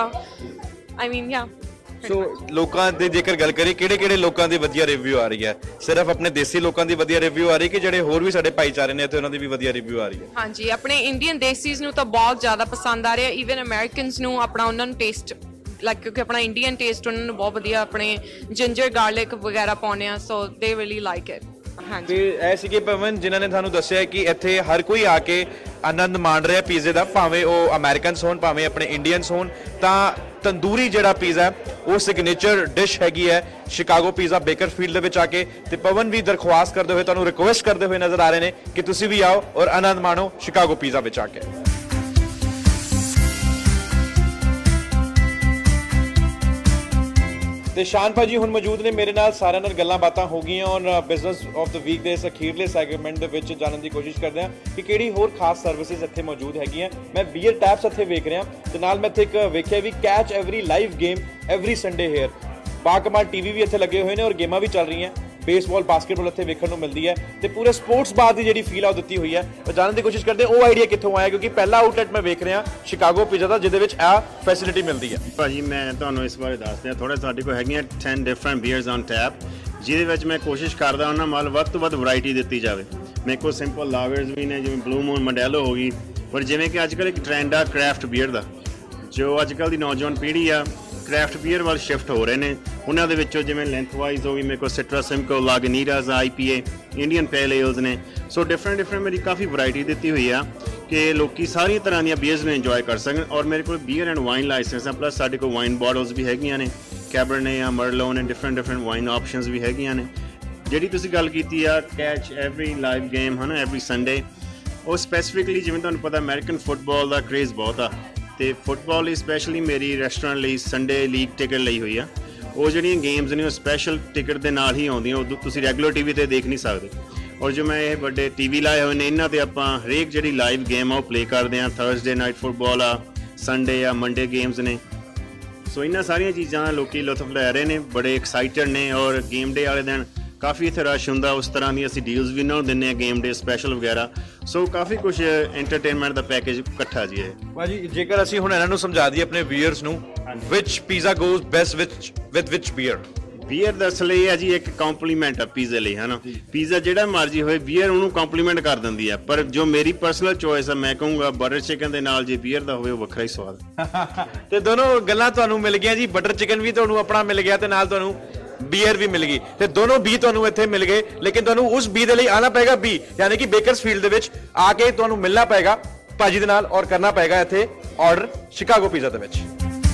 ਆਈ ਮੀਨ ਯਾ ਸੋ ਲੋਕਾਂ ਦੇ ਜੇਕਰ ਗੱਲ ਕਰੀਏ ਕਿਹੜੇ ਲੋਕਾਂ ਦੀ ਵਧੀਆ ਰਿਵਿਊ ਆ ਰਹੀ ਹੈ? ਸਿਰਫ ਆਪਣੇ ਦੇਸੀ ਲੋਕਾਂ ਦੀ ਵਧੀਆ ਰਿਵਿਊ ਆ ਰਹੀ ਕਿ ਜਿਹੜੇ ਹੋਰ ਵੀ ਸਾਡੇ ਭਾਈਚਾਰੇ ਨੇ ਇੱਥੇ ਉਹਨਾਂ ਦੀ ਵੀ ਵਧੀਆ ਰਿਵਿਊ ਆ ਰਹੀ ਹੈ? ਹਾਂਜੀ, ਆਪਣੇ ਇੰਡੀਅਨ ਦੇਸੀਜ਼ ਨੂੰ ਤਾਂ ਬਹੁਤ ਜ਼ਿਆਦਾ ਪਸੰਦ ਆ ਰਿਹਾ, ਈਵਨ ਅਮਰੀਕਨਸ ਨੂੰ ਆਪਣਾ ਉਹਨਾਂ ਨੂੰ ਟੇਸਟ ਲਾਈਕ ਕਿਉਂਕਿ ਆਪਣਾ ਇੰਡੀਅਨ ਟੇਸਟ ਉਹਨਾਂ ਨੂੰ ਬਹੁਤ ਵਧੀਆ, ਆਪਣੇ ਜਿੰਜਰ ਗਾਰਲਿਕ ਵਗੈਰਾ ਪਾਉਂਦੇ ਆ ਸੋ ਦੇ ਰੀਲੀ ਲਾਈਕ ਇਟ। ਤੇ ਇਹ ਸੀਗੇ ਪਵਨ ਜਿਨ੍ਹਾਂ ਨੇ ਤੁਹਾਨੂੰ ਦੱਸਿਆ ਕਿ ਇੱਥੇ ਹਰ ਕੋਈ ਆ ਕੇ ਆਨੰਦ ਮਾਣ ਰਿਹਾ ਪੀਜ਼ੇ ਦਾ, ਭਾਵੇਂ ਉਹ ਅਮਰੀਕਨਸ ਹੋਣ ਭਾਵੇਂ ਆਪਣੇ ਇੰਡੀਅਨਸ ਹੋਣ। ਤਾਂ ਤੰਦੂਰੀ ਜਿਹੜਾ ਪੀਜ਼ਾ ਉਹ ਸਿਗਨੇਚਰ ਡਿਸ਼ ਹੈਗੀ ਹੈ ਸ਼ਿਕਾਗੋ ਪੀਜ਼ਾ ਬੇਕਰਫੀਲਡ ਦੇ ਵਿੱਚ ਆ ਕੇ, ਤੇ ਪਵਨ ਵੀ ਦਰਖਾਸਤ ਕਰਦੇ ਹੋਏ ਤੁਹਾਨੂੰ ਰਿਕੁਐਸਟ ਕਰਦੇ ਹੋਏ ਨਜ਼ਰ ਆ ਰਹੇ ਨੇ ਕਿ ਤੁਸੀਂ ਵੀ ਆਓ ਔਰ ਆਨੰਦ ਮਾਣੋ ਸ਼ਿਕਾਗੋ ਪੀਜ਼ਾ ਵਿੱਚ ਆ ਕੇ। ਤੇ ਸ਼ਾਨ ਭਾਜੀ ਹੁਣ ਮੌਜੂਦ ਨੇ ਮੇਰੇ ਨਾਲ, ਸਾਰਿਆਂ ਨਾਲ ਗੱਲਾਂ ਬਾਤਾਂ ਹੋ ਗਈਆਂ ਔਰ ਬਿਜ਼ਨਸ ਆਫ ਦ ਵੀਕ ਦੇ ਇਸ ਅਖੀਰਲੇ ਸੈਗਮੈਂਟ ਦੇ ਵਿੱਚ ਜਾਣਨ ਦੀ ਕੋਸ਼ਿਸ਼ ਕਰਦੇ ਹਾਂ ਕਿ ਕਿਹੜੀ ਹੋਰ ਖਾਸ ਸਰਵਿਸਿਜ਼ ਇੱਥੇ ਮੌਜੂਦ ਹੈਗੀਆਂ। ਮੈਂ ਬੀਅਰ ਟੈਪਸ ਇੱਥੇ ਵੇਖ ਰਿਹਾ ਤੇ ਨਾਲ ਮੈਂ ਇੱਥੇ ਇੱਕ ਵੇਖਿਆ we catch every live game every Sunday here, ਬਾਕਮਾਲ ਟੀਵੀ ਵੀ ਇੱਥੇ ਲੱਗੇ ਹੋਏ ਨੇ ਔਰ ਗੇਮਾਂ ਵੀ ਚੱਲ ਰਹੀਆਂ, ਬੇਸਬਾਲ ਬਾਸਕਟਬਾਲ ਇੱਥੇ ਵੇਖਣ ਨੂੰ ਮਿਲਦੀ ਹੈ ਤੇ ਪੂਰੇ ਸਪੋਰਟਸ ਬਾਰ ਦੀ ਜਿਹੜੀ ਫੀਲ ਆ ਉਹ ਦਿੱਤੀ ਹੋਈ ਹੈ। ਉਹ ਜਾਣਨ ਦੀ ਕੋਸ਼ਿਸ਼ ਕਰਦੇ ਉਹ ਆਈਡੀਆ ਕਿੱਥੋਂ ਆਇਆ, ਕਿਉਂਕਿ ਪਹਿਲਾ ਆਊਟਲੈਟ ਮੈਂ ਵੇਖ ਰਿਹਾ ਸ਼ਿਕਾਗੋ ਪੀਜ਼ਾ ਦਾ ਜਿਹਦੇ ਵਿੱਚ ਇਹ ਫੈਸਿਲਿਟੀ ਮਿਲਦੀ ਹੈ। ਭਾਜੀ ਮੈਂ ਤੁਹਾਨੂੰ ਇਸ ਬਾਰੇ ਦੱਸ ਦਿਆਂ ਥੋੜਾ, ਸਾਡੇ ਕੋਲ ਹੈਗੀਆਂ 10 ਡਿਫਰੈਂਟ ਬੀਅਰਸ ਔਨ ਟੈਪ, ਜਿਹਦੇ ਵਿੱਚ ਮੈਂ ਕੋਸ਼ਿਸ਼ ਕਰਦਾ ਉਹਨਾਂ ਨਾਲ ਵੱਧ ਤੋਂ ਵੱਧ ਵੈਰਾਈਟੀ ਦਿੱਤੀ ਜਾਵੇ। ਮੇਰੇ ਕੋਲ ਸਿੰਪਲ ਲਾਗਰਸ ਵੀ ਨੇ ਜਿਵੇਂ ਬਲੂ ਮੂਨ ਮੋਡੈਲੋ ਹੋ ਗਈ, ਪਰ ਜਿਵੇਂ ਕਿ ਅੱਜ ਕੱਲ੍ਹ ਇੱਕ ਟ੍ਰੈਂਡ ਆ ਕ੍ਰਾਫਟ ਬੀਅਰ ਦਾ, ਜੋ ਅੱਜ ਕੱਲ੍ਹ ਦੀ ਨੌਜਵਾਨ ਪੀੜ੍ਹੀ ਆ ਕ੍ਰਾਫਟ ਬੀਅਰ ਵੱਲ ਸ਼ਿਫਟ ਹੋ ਰਹੇ ਨੇ। ਉਹਨਾਂ ਦੇ ਵਿੱਚੋਂ ਜਿਵੇਂ ਲੈਂਥ ਵਾਈਜ਼ ਹੋ ਗਈ ਮੇਰੇ ਕੋਲ ਸਿਟਰਸ ਸਿਮਕੋ, ਲਾਗਨੀਰਾਜ਼, IPA, ਇੰਡੀਅਨ ਪੇਲ ਏਲਸ ਨੇ। ਸੋ ਡਿਫਰੈਂਟ ਮੇਰੀ ਕਾਫੀ ਵੈਰਾਈਟੀ ਦਿੱਤੀ ਹੋਈ ਆ ਕਿ ਲੋਕੀ ਸਾਰੀਆਂ ਤਰ੍ਹਾਂ ਦੀਆਂ ਬੀਅਰਸ ਨੂੰ ਇੰਜੋਏ ਕਰ ਸਕਣ। ਔਰ ਮੇਰੇ ਕੋਲ ਬੀਅਰ ਐਂਡ ਵਾਈਨ ਲਾਇਸੈਂਸ ਆ, ਪਲੱਸ ਸਾਡੇ ਕੋਲ ਵਾਈਨ ਬੋਟਲਸ ਵੀ ਹੈਗੀਆਂ ਨੇ, ਕੈਬਰਨੇ ਆ, merlot and different wine options ਵੀ ਹੈਗੀਆਂ ਨੇ। ਜਿਹੜੀ ਤੁਸੀਂ ਗੱਲ ਕੀਤੀ ਆ ਕੈਚ ਐਵਰੀ ਲਾਈਵ ਗੇਮ ਹੈ ਨਾ ਐਵਰੀ ਸੰਡੇ, ਉਹ ਸਪੈਸੀਫਿਕਲੀ ਜਿਵੇਂ ਤੁਹਾਨੂੰ ਪਤਾ ਅਮਰੀਕਨ ਫੁੱਟਬਾਲ ਦਾ ਕ੍ਰੇਜ਼ ਬਹੁਤ ਆ ਤੇ ਫੁੱਟਬਾਲ ਲਈ ਸਪੈਸ਼ਲੀ ਮੇਰੀ ਰੈਸਟੋਰੈਂਟ ਲਈ ਸੰਡੇ ਲੀਗ ਟਿਕਟ ਲਈ ਹੋਈ ਆ। ਉਹ ਜਿਹੜੀਆਂ ਗੇਮਸ ਨੇ ਉਹ ਸਪੈਸ਼ਲ ਟਿਕਟ ਦੇ ਨਾਲ ਹੀ ਆਉਂਦੀਆਂ, ਉਦੋਂ ਤੁਸੀਂ ਰੈਗੂਲਰ ਟੀਵੀ ਤੇ ਦੇਖ ਨਹੀਂ ਸਕਦੇ। ਔਰ ਜੋ ਮੈਂ ਇਹ ਵੱਡੇ ਟੀਵੀ ਲਾਏ ਹੋਏ ਨੇ ਇਹਨਾਂ ਤੇ ਆਪਾਂ ਹਰੇਕ ਜਿਹੜੀ ਲਾਈਵ ਗੇਮ ਆ ਉਹ ਪਲੇ ਕਰਦੇ ਹਾਂ। ਥਰਸਡੇ ਨਾਈਟ ਫੁੱਟਬਾਲ ਆ, ਸੰਡੇ ਆ, ਮੰਡੇ ਗੇਮਸ ਨੇ। ਸੋ ਇਹਨਾਂ ਸਾਰੀਆਂ ਚੀਜ਼ਾਂ ਦਾ ਲੋਕੀ ਲੁਤਫ ਲੈ ਰਹੇ ਨੇ, ਬੜੇ ਐਕਸਾਈਟਡ ਨੇ। ਔਰ ਗੇਮ ਡੇ ਵਾਲੇ ਦਿਨ ਕਾਫੀ ਇੱਥੇ ਰਸ਼ ਹੁੰਦਾ, ਉਸ ਤਰ੍ਹਾਂ ਦੀ ਅਸੀਂ ਡੀਲਸ ਵੀ ਇਹਨਾਂ ਨੂੰ ਦਿੰਦੇ ਹਾਂ, ਗੇਮ ਡੇ ਸਪੈਸ਼ਲ ਵਗੈਰਾ। ਸੋ ਕਾਫੀ ਕੁਝ ਐਂਟਰਟੇਨਮੈਂਟ ਦਾ ਪੈਕੇਜ ਇਕੱਠਾ ਜੀ ਹੈ। ਭਾਜੀ ਜੇਕਰ ਅਸੀਂ ਹੁਣ ਇਹਨਾਂ ਨੂੰ ਸਮਝਾ ਦਈਏ ਆਪਣੇ ਵੀਅਰਸ ਨੂੰ, which pizza goes best with which beer? Beer ਦਾ ਅਸਲ ਇਹ ਹੈ ਜੀ ਇੱਕ ਕੰਪਲੀਮੈਂਟ ਆ ਪੀਜ਼ੇ ਲਈ, ਹੈ ਨਾ। ਪੀਜ਼ਾ ਜਿਹੜਾ ਮਰਜ਼ੀ ਹੋਵੇ ਬੀਅਰ ਉਹਨੂੰ ਕੰਪਲੀਮੈਂਟ ਕਰ ਦਿੰਦੀ ਆ, ਪਰ ਜੋ ਮੇਰੀ ਪਰਸਨਲ ਚੋਇਸ ਆ ਮੈਂ ਕਹੂੰਗਾ ਬਟਰ ਚਿਕਨ ਦੇ ਨਾਲ ਜੇ ਬੀਅਰ ਦਾ ਹੋਵੇ ਉਹ ਵੱਖਰਾ ਹੀ ਸਵਾਦ। ਤੇ ਦੋਨੋਂ ਗੱਲਾਂ ਤੁਹਾਨੂੰ ਮਿਲ ਗਈਆਂ ਜੀ, ਬਟਰ ਚਿਕਨ ਵੀ ਤੁਹਾਨੂੰ ਆਪਣਾ ਮਿਲ ਗਿਆ ਤੇ ਨਾਲ ਤੁਹਾਨੂੰ ਬੀਅਰ ਵੀ ਮਿਲ ਗਈ, ਤੇ ਦੋਨੋਂ ਬੀ ਤੁਹਾਨੂੰ ਇੱਥੇ ਮਿਲ ਗਏ। ਲੇਕਿਨ ਤੁਹਾਨੂੰ ਉਸ ਬੀ ਦੇ ਲਈ ਆਉਣਾ ਪਏਗਾ ਬੀ, ਯਾਨੀ ਕਿ ਬੇਕਰਸਫੀਲਡ ਦੇ ਵਿੱਚ ਆ ਕੇ ਤੁਹਾਨੂੰ ਮਿਲਣਾ ਪਏਗਾ ਭਾਜੀ ਦੇ ਨਾਲ ਔਰ ਕਰਨਾ ਪਏਗਾ ਇੱਥੇ ਆਰਡਰ ਸ਼ਿਕਾਗੋ ਪੀਜ਼ਾ ਦੇ ਵਿੱਚ।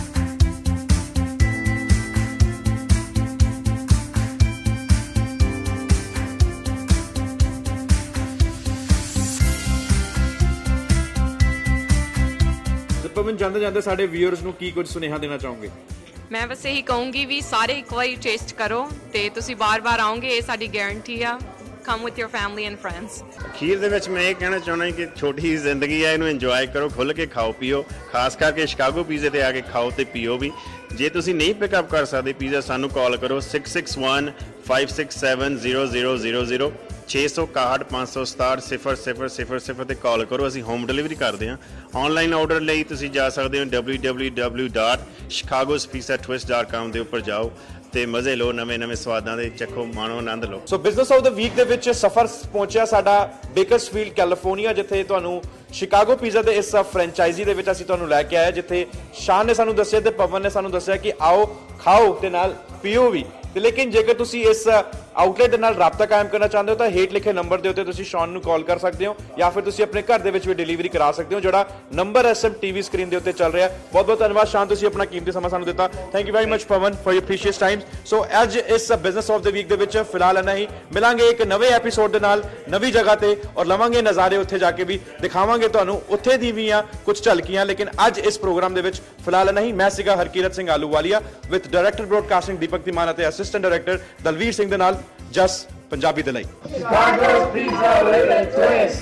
ਪਵਨ ਜਾਂਦੇ ਜਾਂਦੇ ਸਾਡੇ ਵਿਊਅਰਸ ਨੂੰ ਕੀ ਕੁਝ ਸੁਨੇਹਾ ਦੇਣਾ ਚਾਹੋਗੇ? ਮੈਂ ਬਸ ਇਹੀ ਕਹੂੰਗੀ ਵੀ ਸਾਰੇ ਇੱਕ ਵਾਰੀ ਟੇਸਟ ਕਰੋ ਤੇ ਤੁਸੀਂ ਬਾਰ-ਬਾਰ ਆਓਗੇ, ਇਹ ਸਾਡੀ ਗਾਰੰਟੀ ਆ। come with your family and friends. ਅਖੀਰ ਦੇ ਵਿੱਚ ਮੈਂ ਇਹ ਕਹਿਣਾ ਚਾਹੁੰਦਾ ਕਿ ਛੋਟੀ ਜਿਹੀ ਜ਼ਿੰਦਗੀ ਹੈ, ਇਹਨੂੰ ਇੰਜੋਏ ਕਰੋ, ਖੁੱਲ੍ਹ ਕੇ ਖਾਓ ਪੀਓ, ਖਾਸ ਕਰਕੇ ਸ਼ਿਕਾਗੋ ਪੀਜ਼ੇ ਤੇ ਆ ਕੇ ਖਾਓ ਤੇ ਪੀਓ ਵੀ। ਜੇ ਤੁਸੀਂ ਨਹੀਂ ਪਿਕਅਪ ਕਰ ਸਕਦੇ ਪੀਜ਼ਾ, ਸਾਨੂੰ ਕਾਲ ਕਰੋ 661-567-0000 661-567-0000 ਤੇ ਕਾਲ ਕਰੋ। ਅਸੀਂ ਹੋਮ ਡਿਲੀਵਰੀ ਕਰਦੇ ਹਾਂ। ਆਨਲਾਈਨ ਆਰਡਰ ਲਈ ਤੁਸੀਂ ਜਾ ਸਕਦੇ ਹੋ www.chicagospizzatwist.com ਦੇ ਉੱਪਰ ਜਾਓ ਤੇ ਮਜ਼ੇ ਲਓ, ਨਵੇਂ ਸਵਾਦਾਂ ਦੇ ਚੱਖੋ, ਮਾਣੋ, ਆਨੰਦ ਲਓ। So business of the week ਦੇ ਵਿੱਚ ਸਫ਼ਰ ਪਹੁੰਚਿਆ ਸਾਡਾ ਬੇਕਰਸਫੀਲਡ ਕੈਲੀਫੋਰਨੀਆ, ਜਿੱਥੇ ਤੁਹਾਨੂੰ ਸ਼ਿਕਾਗੋ ਪੀਜ਼ਾ ਦੇ ਇਸ ਫਰੈਂਚਾਈਜ਼ੀ ਦੇ ਵਿੱਚ ਅਸੀਂ ਤੁਹਾਨੂੰ ਲੈ ਕੇ ਆਏ, ਜਿੱਥੇ ਸ਼ਾਨ ਨੇ ਸਾਨੂੰ ਦੱਸਿਆ ਤੇ ਪਵਨ ਨੇ ਸਾਨੂੰ ਦੱਸਿਆ ਕਿ ਆਓ ਖਾਓ ਤੇ ਨਾਲ ਪੀਓ ਵੀ। ਤੇ ਲੇਕਿਨ ਜੇਕਰ ਤੁਸੀਂ ਇਸ ਆਊਟਲੈਟ ਦੇ ਨਾਲ ਰਾਬਤਾ ਕਾਇਮ ਕਰਨਾ ਚਾਹੁੰਦੇ ਹੋ ਤਾਂ ਹੇਠ ਲਿਖੇ ਨੰਬਰ ਦੇ ਉੱਤੇ ਤੁਸੀਂ ਸ਼ਾਨ ਨੂੰ ਕਾਲ ਕਰ ਸਕਦੇ ਹੋ, ਜਾਂ ਫਿਰ ਤੁਸੀਂ ਆਪਣੇ ਘਰ ਦੇ ਵਿੱਚ ਵੀ ਡਿਲੀਵਰੀ ਕਰਾ ਸਕਦੇ ਹੋ, ਜਿਹੜਾ ਨੰਬਰ SM TV ਸਕਰੀਨ ਦੇ ਉੱਤੇ ਚੱਲ ਰਿਹਾ। ਬਹੁਤ ਬਹੁਤ ਧੰਨਵਾਦ ਸ਼ਾਨ, ਤੁਸੀਂ ਆਪਣਾ ਕੀਮਤੀ ਸਮਾਂ ਸਾਨੂੰ ਦਿੱਤਾ। Thank you very much Pawan for your precious time. So ਅੱਜ ਇਸ ਬਿਜ਼ਨਸ ਆਫ ਦ ਵੀਕ ਦੇ ਵਿੱਚ ਫਿਲਹਾਲ ਇੰਨਾ ਹੀ। ਮਿਲਾਂਗੇ ਇੱਕ ਨਵੇਂ ਐਪੀਸੋਡ ਦੇ ਨਾਲ ਨਵੀਂ ਜਗ੍ਹਾ ਤੇ, ਔਰ ਲਵਾਂਗੇ ਨਜ਼ਾਰੇ, ਉੱਥੇ ਜਾ ਕੇ ਵੀ ਦਿਖਾਵਾਂਗੇ ਤੁਹਾਨੂੰ ਉੱਥੇ ਦੀ ਵੀ ਆ ਕੁਝ ਝਲਕੀਆਂ। ਲੇਕਿਨ ਅੱਜ ਇਸ ਪ੍ਰੋਗਰਾਮ ਦੇ ਵਿੱਚ ਫਿਲਹਾਲ ਇੰਨਾ ਹੀ। ਮੈਂ ਸੀਗਾ Harkirat Singh Ahluwalia with director broadcasting Deepak Dhiman ਅਤੇ ਅਸਿਸਟੈਂਟ ਡਾਇਰੈਕਟਰ ਦਲਵੀਰ ਸਿੰਘ ਦੇ ਨਾਲ ਜਸ ਪੰਜਾਬੀ ਦੇ ਲਈ।